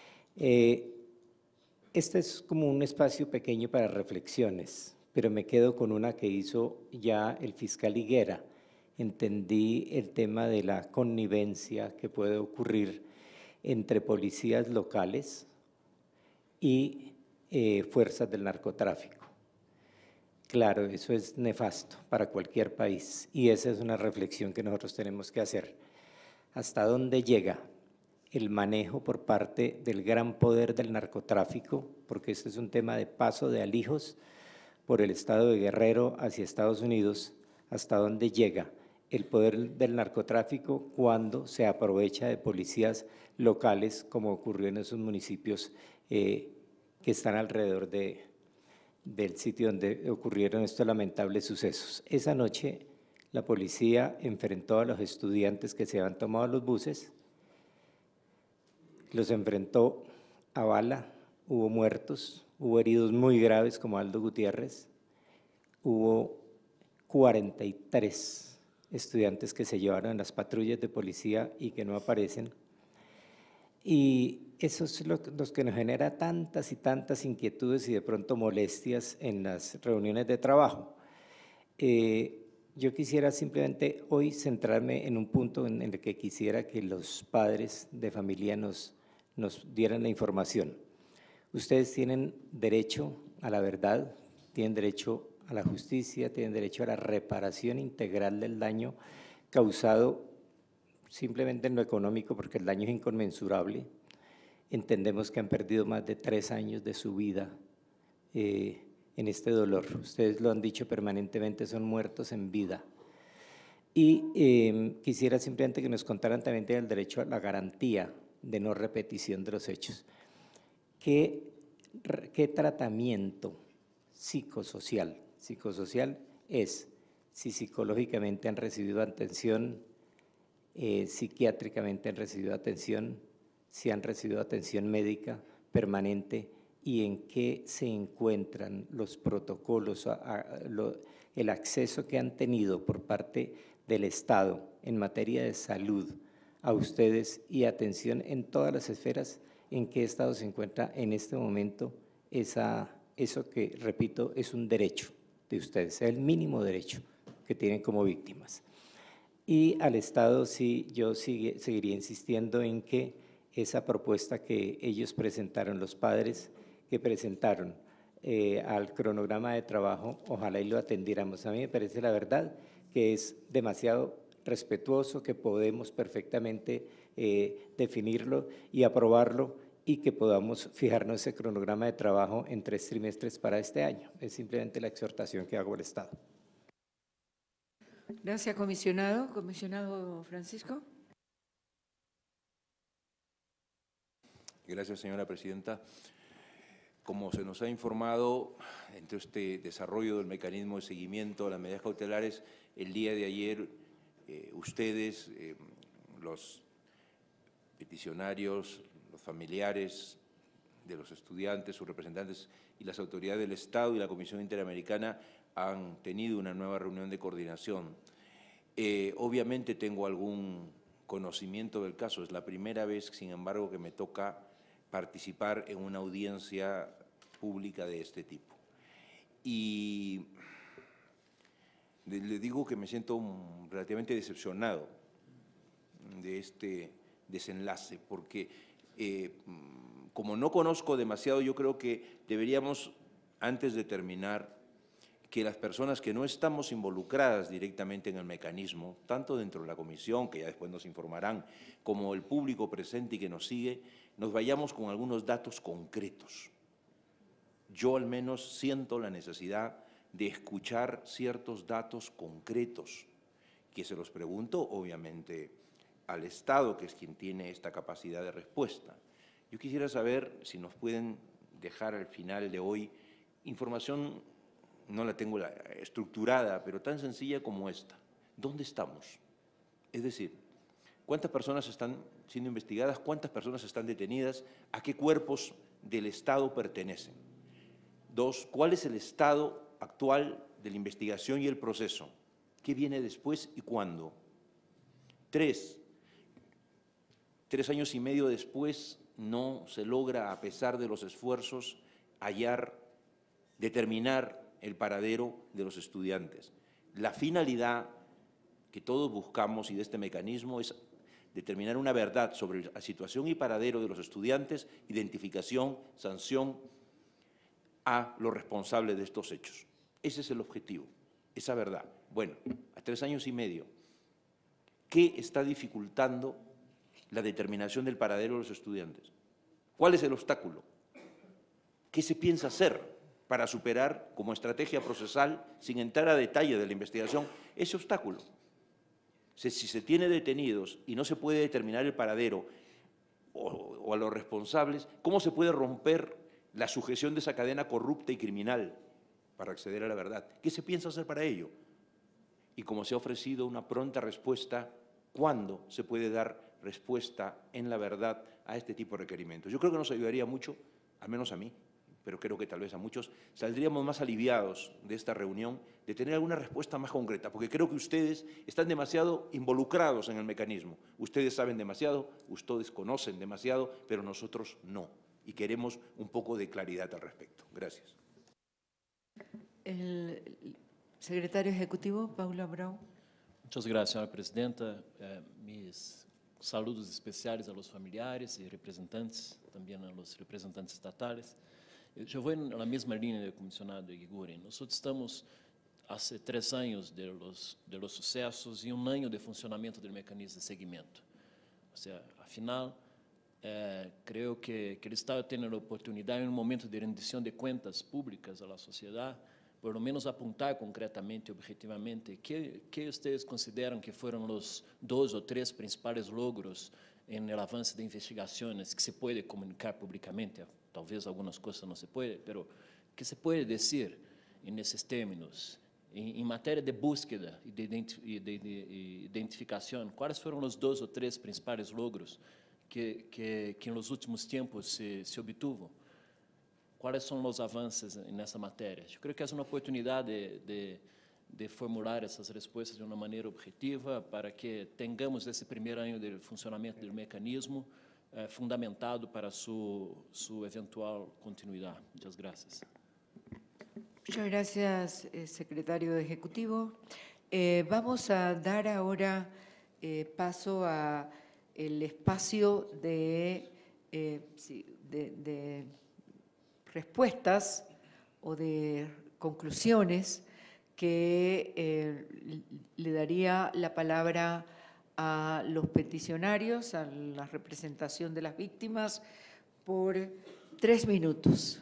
Este es como un espacio pequeño para reflexiones, pero me quedo con una que hizo ya el fiscal Higuera. Entendí el tema de la connivencia que puede ocurrir entre policías locales y fuerzas del narcotráfico. Claro, eso es nefasto para cualquier país y esa es una reflexión que nosotros tenemos que hacer. ¿Hasta dónde llega el manejo por parte del gran poder del narcotráfico? Porque este es un tema de paso de alijos por el estado de Guerrero hacia Estados Unidos. ¿Hasta dónde llega el poder del narcotráfico cuando se aprovecha de policías locales, como ocurrió en esos municipios que están alrededor del sitio donde ocurrieron estos lamentables sucesos? Esa noche la policía enfrentó a los estudiantes que se habían tomado los buses, los enfrentó a bala, hubo muertos, hubo heridos muy graves como Aldo Gutiérrez, hubo 43 estudiantes que se llevaron en las patrullas de policía y que no aparecen. Y eso es lo que nos genera tantas y tantas inquietudes y de pronto molestias en las reuniones de trabajo. Yo quisiera simplemente hoy centrarme en un punto en el que quisiera que los padres de familia nos dieran la información. Ustedes tienen derecho a la verdad, tienen derecho a la justicia, tienen derecho a la reparación integral del daño causado simplemente en lo económico, porque el daño es inconmensurable. Entendemos que han perdido más de 3 años de su vida en este dolor. Ustedes lo han dicho permanentemente, son muertos en vida. Y quisiera simplemente que nos contaran también el derecho a la garantía de no repetición de los hechos. ¿Qué tratamiento psicosocial es si psicológicamente han recibido atención, psiquiátricamente han recibido atención, si han recibido atención médica permanente y en qué se encuentran los protocolos, el acceso que han tenido por parte del Estado en materia de salud a ustedes y atención en todas las esferas, en qué estado se encuentra en este momento eso que, repito, es un derecho de ustedes, es el mínimo derecho que tienen como víctimas. Y al Estado sí, yo seguiría insistiendo en que esa propuesta que ellos presentaron, los padres que presentaron al cronograma de trabajo, ojalá y lo atendiéramos. A mí me parece la verdad que es demasiado respetuoso, que podemos perfectamente definirlo y aprobarlo y que podamos fijarnos ese cronograma de trabajo en 3 trimestres para este año. Es simplemente la exhortación que hago al Estado. Gracias, comisionado. Comisionado Francisco. Gracias, señora presidenta. Como se nos ha informado, entre este desarrollo del mecanismo de seguimiento a las medidas cautelares, el día de ayer ustedes, los peticionarios, los familiares de los estudiantes, sus representantes y las autoridades del Estado y la Comisión Interamericana han tenido una nueva reunión de coordinación. Obviamente tengo algún conocimiento del caso, es la primera vez, sin embargo, que me toca participar en una audiencia pública de este tipo. Y le digo que me siento relativamente decepcionado de este desenlace, porque como no conozco demasiado, yo creo que deberíamos, antes de terminar, que las personas que no estamos involucradas directamente en el mecanismo, tanto dentro de la comisión, que ya después nos informarán, como el público presente y que nos sigue, nos vayamos con algunos datos concretos. Yo al menos siento la necesidad de escuchar ciertos datos concretos, que se los pregunto obviamente al Estado, que es quien tiene esta capacidad de respuesta. Yo quisiera saber si nos pueden dejar al final de hoy información, no la tengo estructurada, pero tan sencilla como esta. ¿Dónde estamos? Es decir, ¿cuántas personas están siendo investigadas? ¿Cuántas personas están detenidas? ¿A qué cuerpos del Estado pertenecen? 2, ¿cuál es el estado actual de la investigación y el proceso? ¿Qué viene después y cuándo? 3 años y medio después no se logra, a pesar de los esfuerzos, determinar el paradero de los estudiantes. La finalidad que todos buscamos y de este mecanismo es determinar una verdad sobre la situación y paradero de los estudiantes, identificación, sanción a los responsables de estos hechos. Ese es el objetivo, esa verdad. Bueno, a 3 años y medio, ¿qué está dificultando la determinación del paradero de los estudiantes? ¿Cuál es el obstáculo? ¿Qué se piensa hacer para superar como estrategia procesal, sin entrar a detalle de la investigación, ese obstáculo? Si se tiene detenidos y no se puede determinar el paradero o a los responsables, ¿cómo se puede romper la sujeción de esa cadena corrupta y criminal para acceder a la verdad? ¿Qué se piensa hacer para ello? Y como se ha ofrecido una pronta respuesta, ¿cuándo se puede dar respuesta en la verdad a este tipo de requerimientos? Yo creo que nos ayudaría mucho, al menos a mí, pero creo que tal vez a muchos, saldríamos más aliviados de esta reunión, de tener alguna respuesta más concreta, porque creo que ustedes están demasiado involucrados en el mecanismo. Ustedes saben demasiado, ustedes conocen demasiado, pero nosotros no. Y queremos un poco de claridad al respecto. Gracias. El secretario ejecutivo, Paulo Abrão. Muchas gracias, señora presidenta. Mis saludos especiales a los familiares y representantes, también a los representantes estatales. Eu vou na mesma linha do comissionado Iguren. Nós estamos há 3 anos de los sucessos e 1 ano de funcionamento do mecanismo de seguimento. Ou seja, afinal, creio que o Estado tem a oportunidade, em um momento de rendição de contas públicas à sociedade, por lo menos apuntar concretamente, objetivamente, que vocês consideram que foram os 2 ou 3 principais logros no avanço de investigações que se pode comunicar publicamente. Talvez algumas coisas não se pode, mas que se pode dizer nesses términos, em matéria de búsqueda e de identificação, quais foram os 2 ou 3 principais logros que nos últimos tempos se obtuvo? Quais são os avanços nessa matéria? Eu creio que é uma oportunidade de formular essas respostas de uma maneira objetiva para que tenhamos esse primeiro ano de funcionamento do mecanismo fundamentado para sua eventual continuidade. Muitas graças. Muchas gracias, secretario ejecutivo. Vamos a dar ahora paso a el espacio de respuestas o de conclusiones que le daría la palabra a los peticionarios, a la representación de las víctimas, por 3 minutos.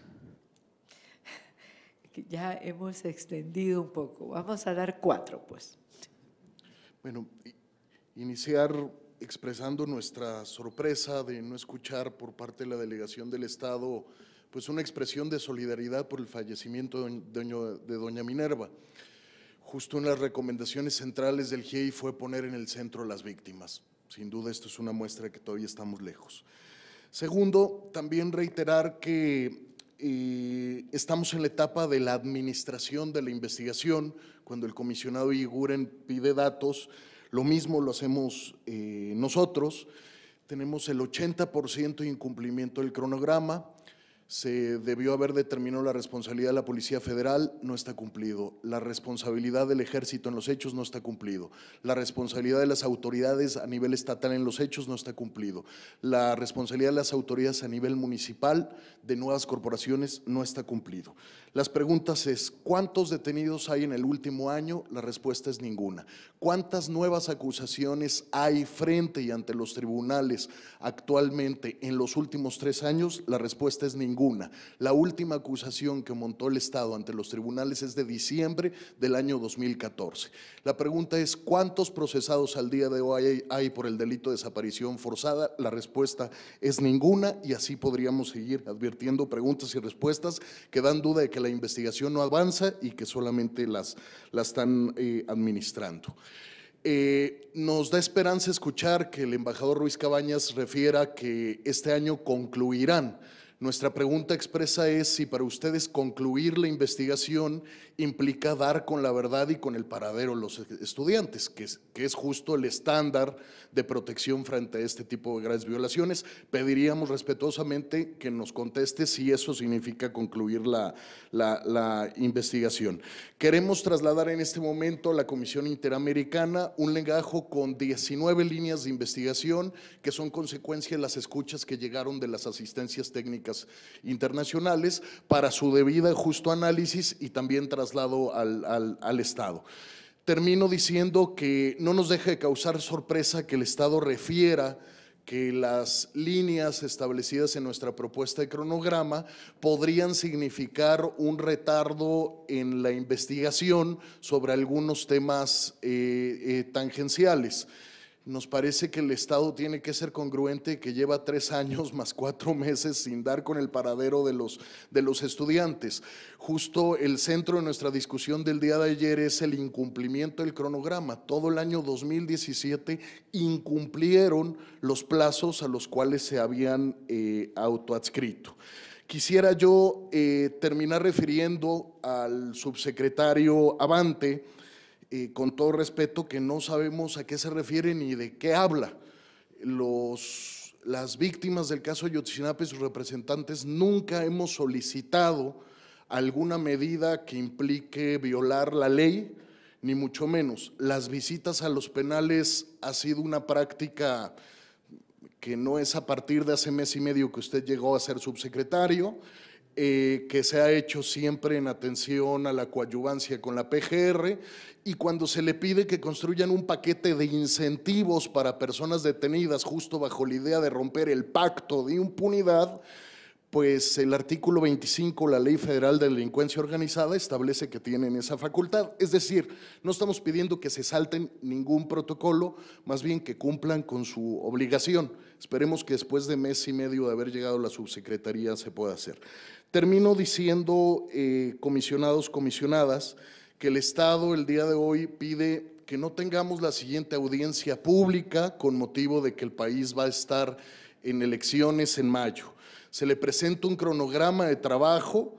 Que ya hemos extendido un poco. Vamos a dar 4, pues. Bueno, iniciar expresando nuestra sorpresa de no escuchar por parte de la delegación del Estado pues una expresión de solidaridad por el fallecimiento de doña Minerva. Justo en las recomendaciones centrales del GIEI fue poner en el centro a las víctimas. Sin duda esto es una muestra de que todavía estamos lejos. Segundo, también reiterar que estamos en la etapa de la administración de la investigación. Cuando el comisionado Iguren pide datos, lo mismo lo hacemos nosotros. Tenemos el 80% de incumplimiento del cronograma. Se debió haber determinado la responsabilidad de la Policía Federal, no está cumplido. La responsabilidad del Ejército en los hechos no está cumplido. La responsabilidad de las autoridades a nivel estatal en los hechos no está cumplido. La responsabilidad de las autoridades a nivel municipal de nuevas corporaciones no está cumplido. Las preguntas es, ¿cuántos detenidos hay en el último año? La respuesta es ninguna. ¿Cuántas nuevas acusaciones hay frente y ante los tribunales actualmente en los últimos 3 años? La respuesta es ninguna. La última acusación que montó el Estado ante los tribunales es de diciembre del año 2014. La pregunta es, ¿cuántos procesados al día de hoy hay por el delito de desaparición forzada? La respuesta es ninguna, y así podríamos seguir advirtiendo preguntas y respuestas que dan duda de que la investigación no avanza y que solamente la están administrando. Nos da esperanza escuchar que el embajador Ruiz Cabañas refiera que este año concluirán. Nuestra pregunta expresa es si para ustedes concluir la investigación implica dar con la verdad y con el paradero de los estudiantes, que es justo el estándar de protección frente a este tipo de graves violaciones. Pediríamos respetuosamente que nos conteste si eso significa concluir la investigación. Queremos trasladar en este momento a la Comisión Interamericana un legajo con 19 líneas de investigación que son consecuencia de las escuchas que llegaron de las asistencias técnicas internacionales para su debida justo análisis y también traslado al Estado. Termino diciendo que no nos deja de causar sorpresa que el Estado refiera que las líneas establecidas en nuestra propuesta de cronograma podrían significar un retardo en la investigación sobre algunos temas tangenciales. Nos parece que el Estado tiene que ser congruente, que lleva 3 años más 4 meses sin dar con el paradero de los estudiantes. Justo el centro de nuestra discusión del día de ayer es el incumplimiento del cronograma. Todo el año 2017 incumplieron los plazos a los cuales se habían autoadscrito. Quisiera yo terminar refiriendo al subsecretario Abante, con todo respeto, que no sabemos a qué se refiere ni de qué habla. Las víctimas del caso Ayotzinapa y sus representantes nunca hemos solicitado alguna medida que implique violar la ley, ni mucho menos. Las visitas a los penales ha sido una práctica que no es a partir de hace mes y medio que usted llegó a ser subsecretario. que se ha hecho siempre en atención a la coadyuvancia con la PGR, y cuando se le pide que construyan un paquete de incentivos para personas detenidas justo bajo la idea de romper el pacto de impunidad, pues el artículo 25, la Ley Federal de Delincuencia Organizada, establece que tienen esa facultad. Es decir, no estamos pidiendo que se salten ningún protocolo, más bien que cumplan con su obligación. Esperemos que después de mes y medio de haber llegado la subsecretaría se pueda hacer. Termino diciendo, comisionados, comisionadas, que el Estado el día de hoy pide que no tengamos la siguiente audiencia pública con motivo de que el país va a estar en elecciones en mayo. Se le presenta un cronograma de trabajo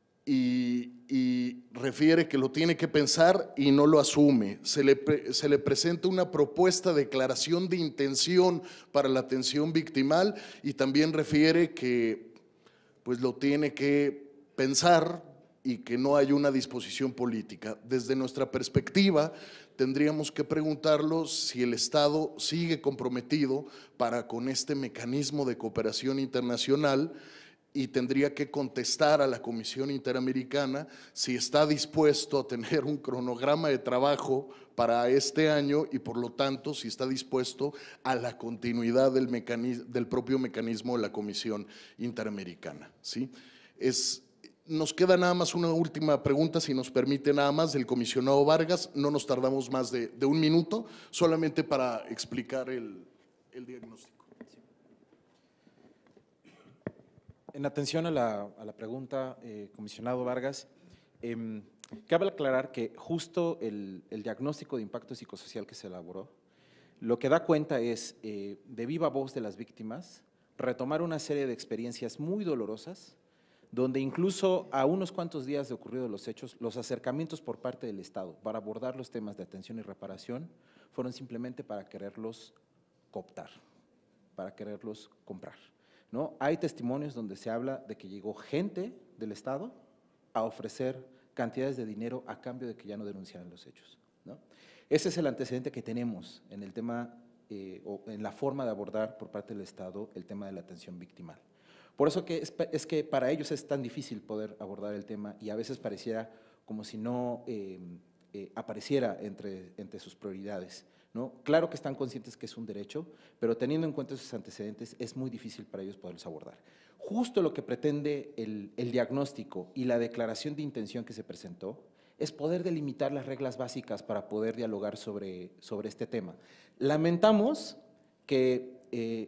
y refiere que lo tiene que pensar y no lo asume. Se le presenta una propuesta de declaración de intención para la atención victimal y también refiere que pues lo tiene que pensar y que no hay una disposición política. Desde nuestra perspectiva, tendríamos que preguntarnos si el Estado sigue comprometido para con este mecanismo de cooperación internacional y tendría que contestar a la Comisión Interamericana si está dispuesto a tener un cronograma de trabajo para este año y por lo tanto si está dispuesto a la continuidad del propio mecanismo de la Comisión Interamericana, ¿sí? Nos queda nada más una última pregunta, si nos permite nada más, del comisionado Vargas. No nos tardamos más de un minuto, solamente para explicar el diagnóstico. En atención a la pregunta, comisionado Vargas, cabe aclarar que justo el diagnóstico de impacto psicosocial que se elaboró, lo que da cuenta es, de viva voz de las víctimas, retomar una serie de experiencias muy dolorosas, donde incluso a unos cuantos días de ocurrido los hechos, los acercamientos por parte del Estado para abordar los temas de atención y reparación fueron simplemente para quererlos cooptar, para quererlos comprar, ¿no? Hay testimonios donde se habla de que llegó gente del Estado a ofrecer cantidades de dinero a cambio de que ya no denunciaran los hechos, ¿no? Ese es el antecedente que tenemos en el tema o en la forma de abordar por parte del Estado el tema de la atención victimal. Por eso que es que para ellos es tan difícil poder abordar el tema y a veces pareciera como si no apareciera entre sus prioridades, ¿no? Claro que están conscientes que es un derecho, pero teniendo en cuenta esos antecedentes es muy difícil para ellos poderlos abordar. Justo lo que pretende el diagnóstico y la declaración de intención que se presentó es poder delimitar las reglas básicas para poder dialogar sobre este tema. Lamentamos que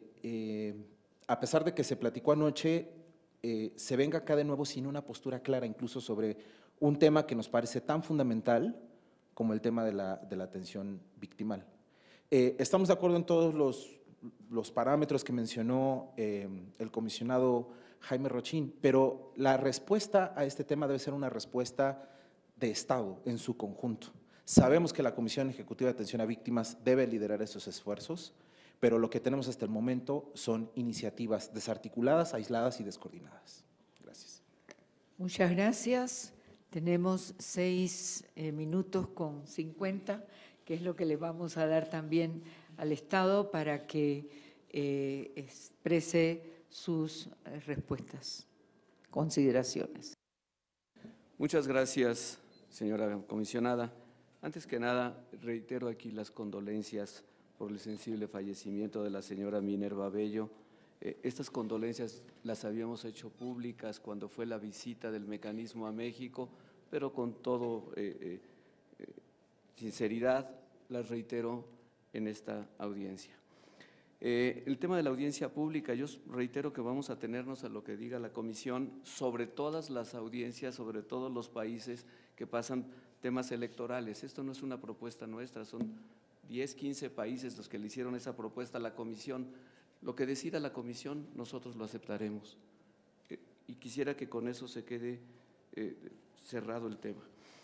a pesar de que se platicó anoche, se venga acá de nuevo sin una postura clara incluso sobre un tema que nos parece tan fundamental como el tema de la atención victimal. Estamos de acuerdo en todos los parámetros que mencionó el comisionado Jaime Rochín, pero la respuesta a este tema debe ser una respuesta de Estado en su conjunto. Sabemos que la Comisión Ejecutiva de Atención a Víctimas debe liderar esos esfuerzos, pero lo que tenemos hasta el momento son iniciativas desarticuladas, aisladas y descoordinadas. Gracias. Muchas gracias. Tenemos 6 minutos con 50, que es lo que le vamos a dar también al Estado para que exprese sus respuestas, consideraciones. Muchas gracias, señora comisionada. Antes que nada, reitero aquí las condolencias por el sensible fallecimiento de la señora Minerva Bello. Estas condolencias las habíamos hecho públicas cuando fue la visita del mecanismo a México, pero con todo sinceridad las reitero en esta audiencia. El tema de la audiencia pública, yo reitero que vamos a atenernos a lo que diga la Comisión sobre todas las audiencias, sobre todos los países que pasan temas electorales. Esto no es una propuesta nuestra, son 10, 15 países los que le hicieron esa propuesta a la Comisión. Lo que decida la Comisión, nosotros lo aceptaremos. Y quisiera que con eso se quede cerrado el tema.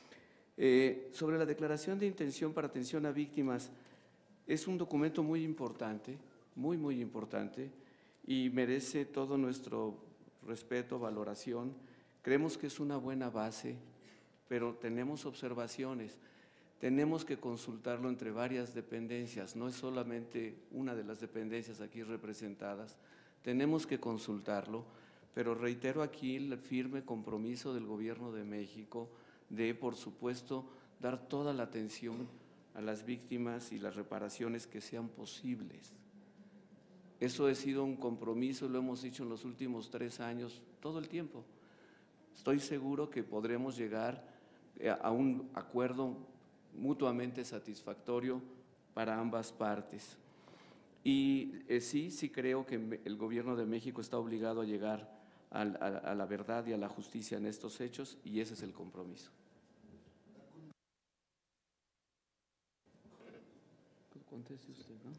Sobre la declaración de intención para atención a víctimas, es un documento muy importante, muy importante, y merece todo nuestro respeto, valoración. Creemos que es una buena base, pero tenemos observaciones. Tenemos que consultarlo entre varias dependencias, no es solamente una de las dependencias aquí representadas, tenemos que consultarlo, pero reitero aquí el firme compromiso del Gobierno de México de, por supuesto, dar toda la atención a las víctimas y las reparaciones que sean posibles. Eso ha sido un compromiso, lo hemos dicho en los últimos 3 años, todo el tiempo. Estoy seguro que podremos llegar a un acuerdo mutuamente satisfactorio para ambas partes. Y sí creo que el Gobierno de México está obligado a llegar a la verdad y a la justicia en estos hechos, y ese es el compromiso. Conteste usted, ¿no?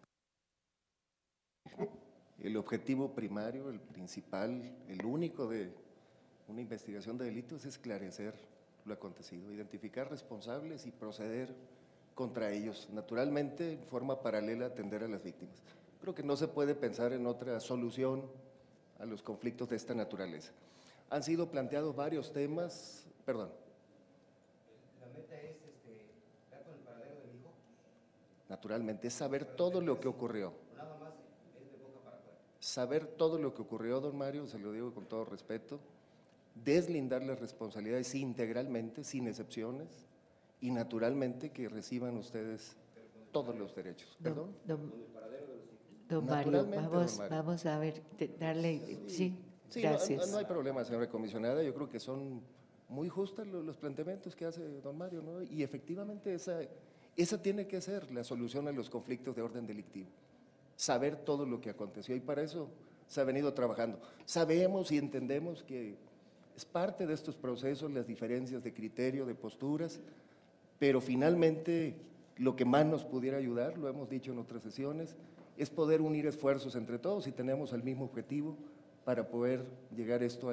El objetivo primario, el principal, el único de una investigación de delitos es esclarecer lo acontecido, identificar responsables y proceder contra ellos. Naturalmente, en forma paralela, atender a las víctimas. Creo que no se puede pensar en otra solución a los conflictos de esta naturaleza. Han sido planteados varios temas, perdón. ¿La meta es dar con el paradero del hijo? Naturalmente, es saber todo lo que ocurrió. Nada más es de boca para afuera. Saber todo lo que ocurrió, don Mario, se lo digo con todo respeto, deslindar las responsabilidades integralmente, sin excepciones, y naturalmente que reciban ustedes todos los derechos. ¿Perdón? Don Mario, vamos a ver, darle, sí, Sí, gracias. no hay problema, señora comisionada, yo creo que son muy justos los planteamientos que hace don Mario, ¿no? Y efectivamente esa tiene que ser la solución a los conflictos de orden delictivo, saber todo lo que aconteció, y para eso se ha venido trabajando. Sabemos y entendemos que es parte de estos procesos las diferencias de criterio, de posturas, pero finalmente lo que más nos pudiera ayudar, lo hemos dicho en otras sesiones, es poder unir esfuerzos entre todos y tenemos el mismo objetivo para poder llegar esto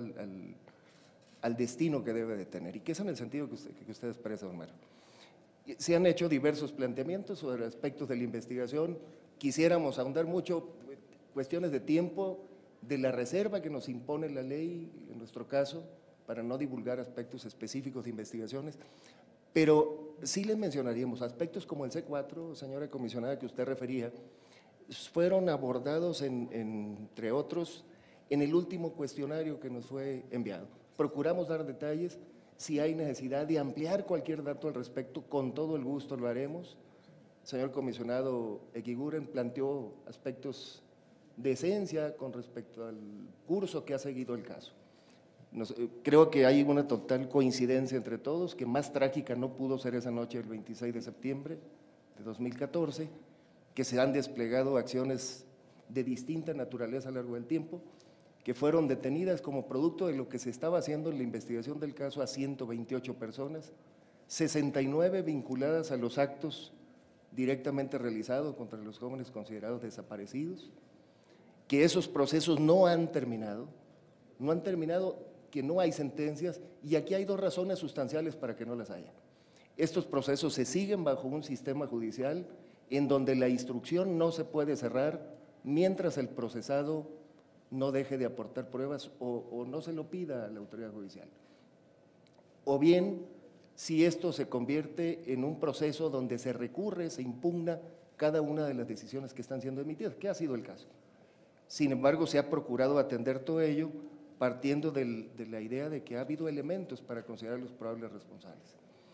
al destino que debe de tener, y que es en el sentido que usted expresa, don Mario. Se han hecho diversos planteamientos sobre aspectos de la investigación, quisiéramos ahondar mucho, cuestiones de tiempo, de la reserva que nos impone la ley, en nuestro caso, para no divulgar aspectos específicos de investigaciones, pero sí les mencionaríamos aspectos como el C4, señora comisionada, que usted refería, fueron abordados, entre otros, en el último cuestionario que nos fue enviado. Procuramos dar detalles, si hay necesidad de ampliar cualquier dato al respecto, con todo el gusto lo haremos. Señor comisionado Eguiguren planteó aspectos de esencia con respecto al curso que ha seguido el caso. Creo que hay una total coincidencia entre todos, que más trágica no pudo ser esa noche del 26 de septiembre de 2014, que se han desplegado acciones de distinta naturaleza a lo largo del tiempo, que fueron detenidas como producto de lo que se estaba haciendo en la investigación del caso a 128 personas, 69 vinculadas a los actos directamente realizados contra los jóvenes considerados desaparecidos, que esos procesos no han terminado, que no hay sentencias, y aquí hay 2 razones sustanciales para que no las haya. Estos procesos se siguen bajo un sistema judicial en donde la instrucción no se puede cerrar mientras el procesado no deje de aportar pruebas o no se lo pida a la autoridad judicial. O bien, si esto se convierte en un proceso donde se recurre, se impugna cada una de las decisiones que están siendo emitidas, que ha sido el caso. Sin embargo, se ha procurado atender todo ello partiendo de la idea de que ha habido elementos para considerar los probables responsables.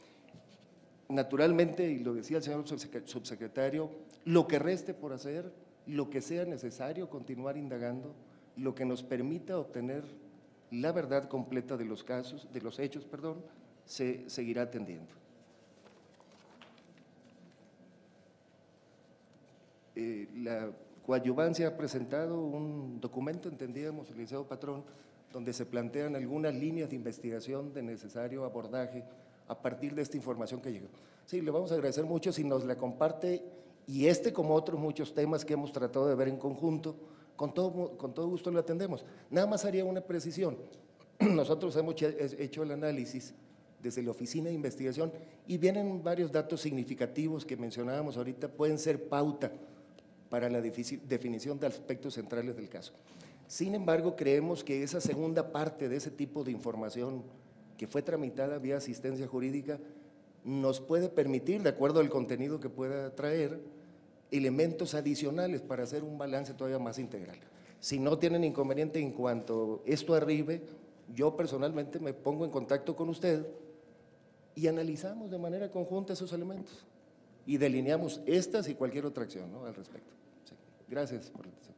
Naturalmente, y lo decía el señor subsecretario, lo que reste por hacer, lo que sea necesario continuar indagando, lo que nos permita obtener la verdad completa de los casos, de los hechos, perdón, se seguirá atendiendo. La coadyuvancia ha presentado un documento, entendíamos, el licenciado Patrón, donde se plantean algunas líneas de investigación de necesario abordaje a partir de esta información que llegó. Sí, le vamos a agradecer mucho si nos la comparte, y como otros muchos temas que hemos tratado de ver en conjunto, con todo gusto lo atendemos. Nada más haría una precisión. Nosotros hemos hecho el análisis desde la Oficina de Investigación y vienen varios datos significativos que mencionábamos ahorita, pueden ser pauta para la definición de aspectos centrales del caso. Sin embargo, creemos que esa segunda parte de ese tipo de información que fue tramitada vía asistencia jurídica nos puede permitir, de acuerdo al contenido que pueda traer, elementos adicionales para hacer un balance todavía más integral. Si no tienen inconveniente en cuanto esto arribe, yo personalmente me pongo en contacto con usted y analizamos de manera conjunta esos elementos y delineamos estas y cualquier otra acción, ¿no?, al respecto. Sí. Gracias por la atención.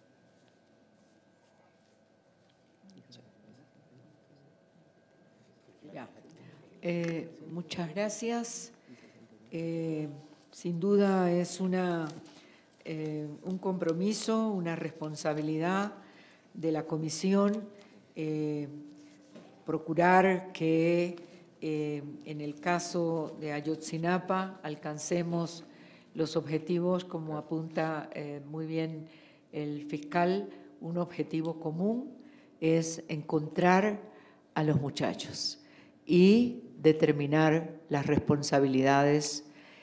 Ya. Muchas gracias. Sin duda es un compromiso, una responsabilidad de la comisión procurar que en el caso de Ayotzinapa alcancemos los objetivos, como apunta muy bien el fiscal. Un objetivo común es encontrar a los muchachos y determinar las responsabilidades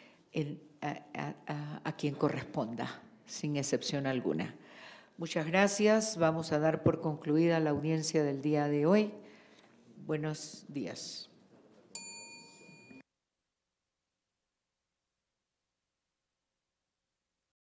a quien corresponda, sin excepción alguna. Muchas gracias. Vamos a dar por concluida la audiencia del día de hoy. Buenos días.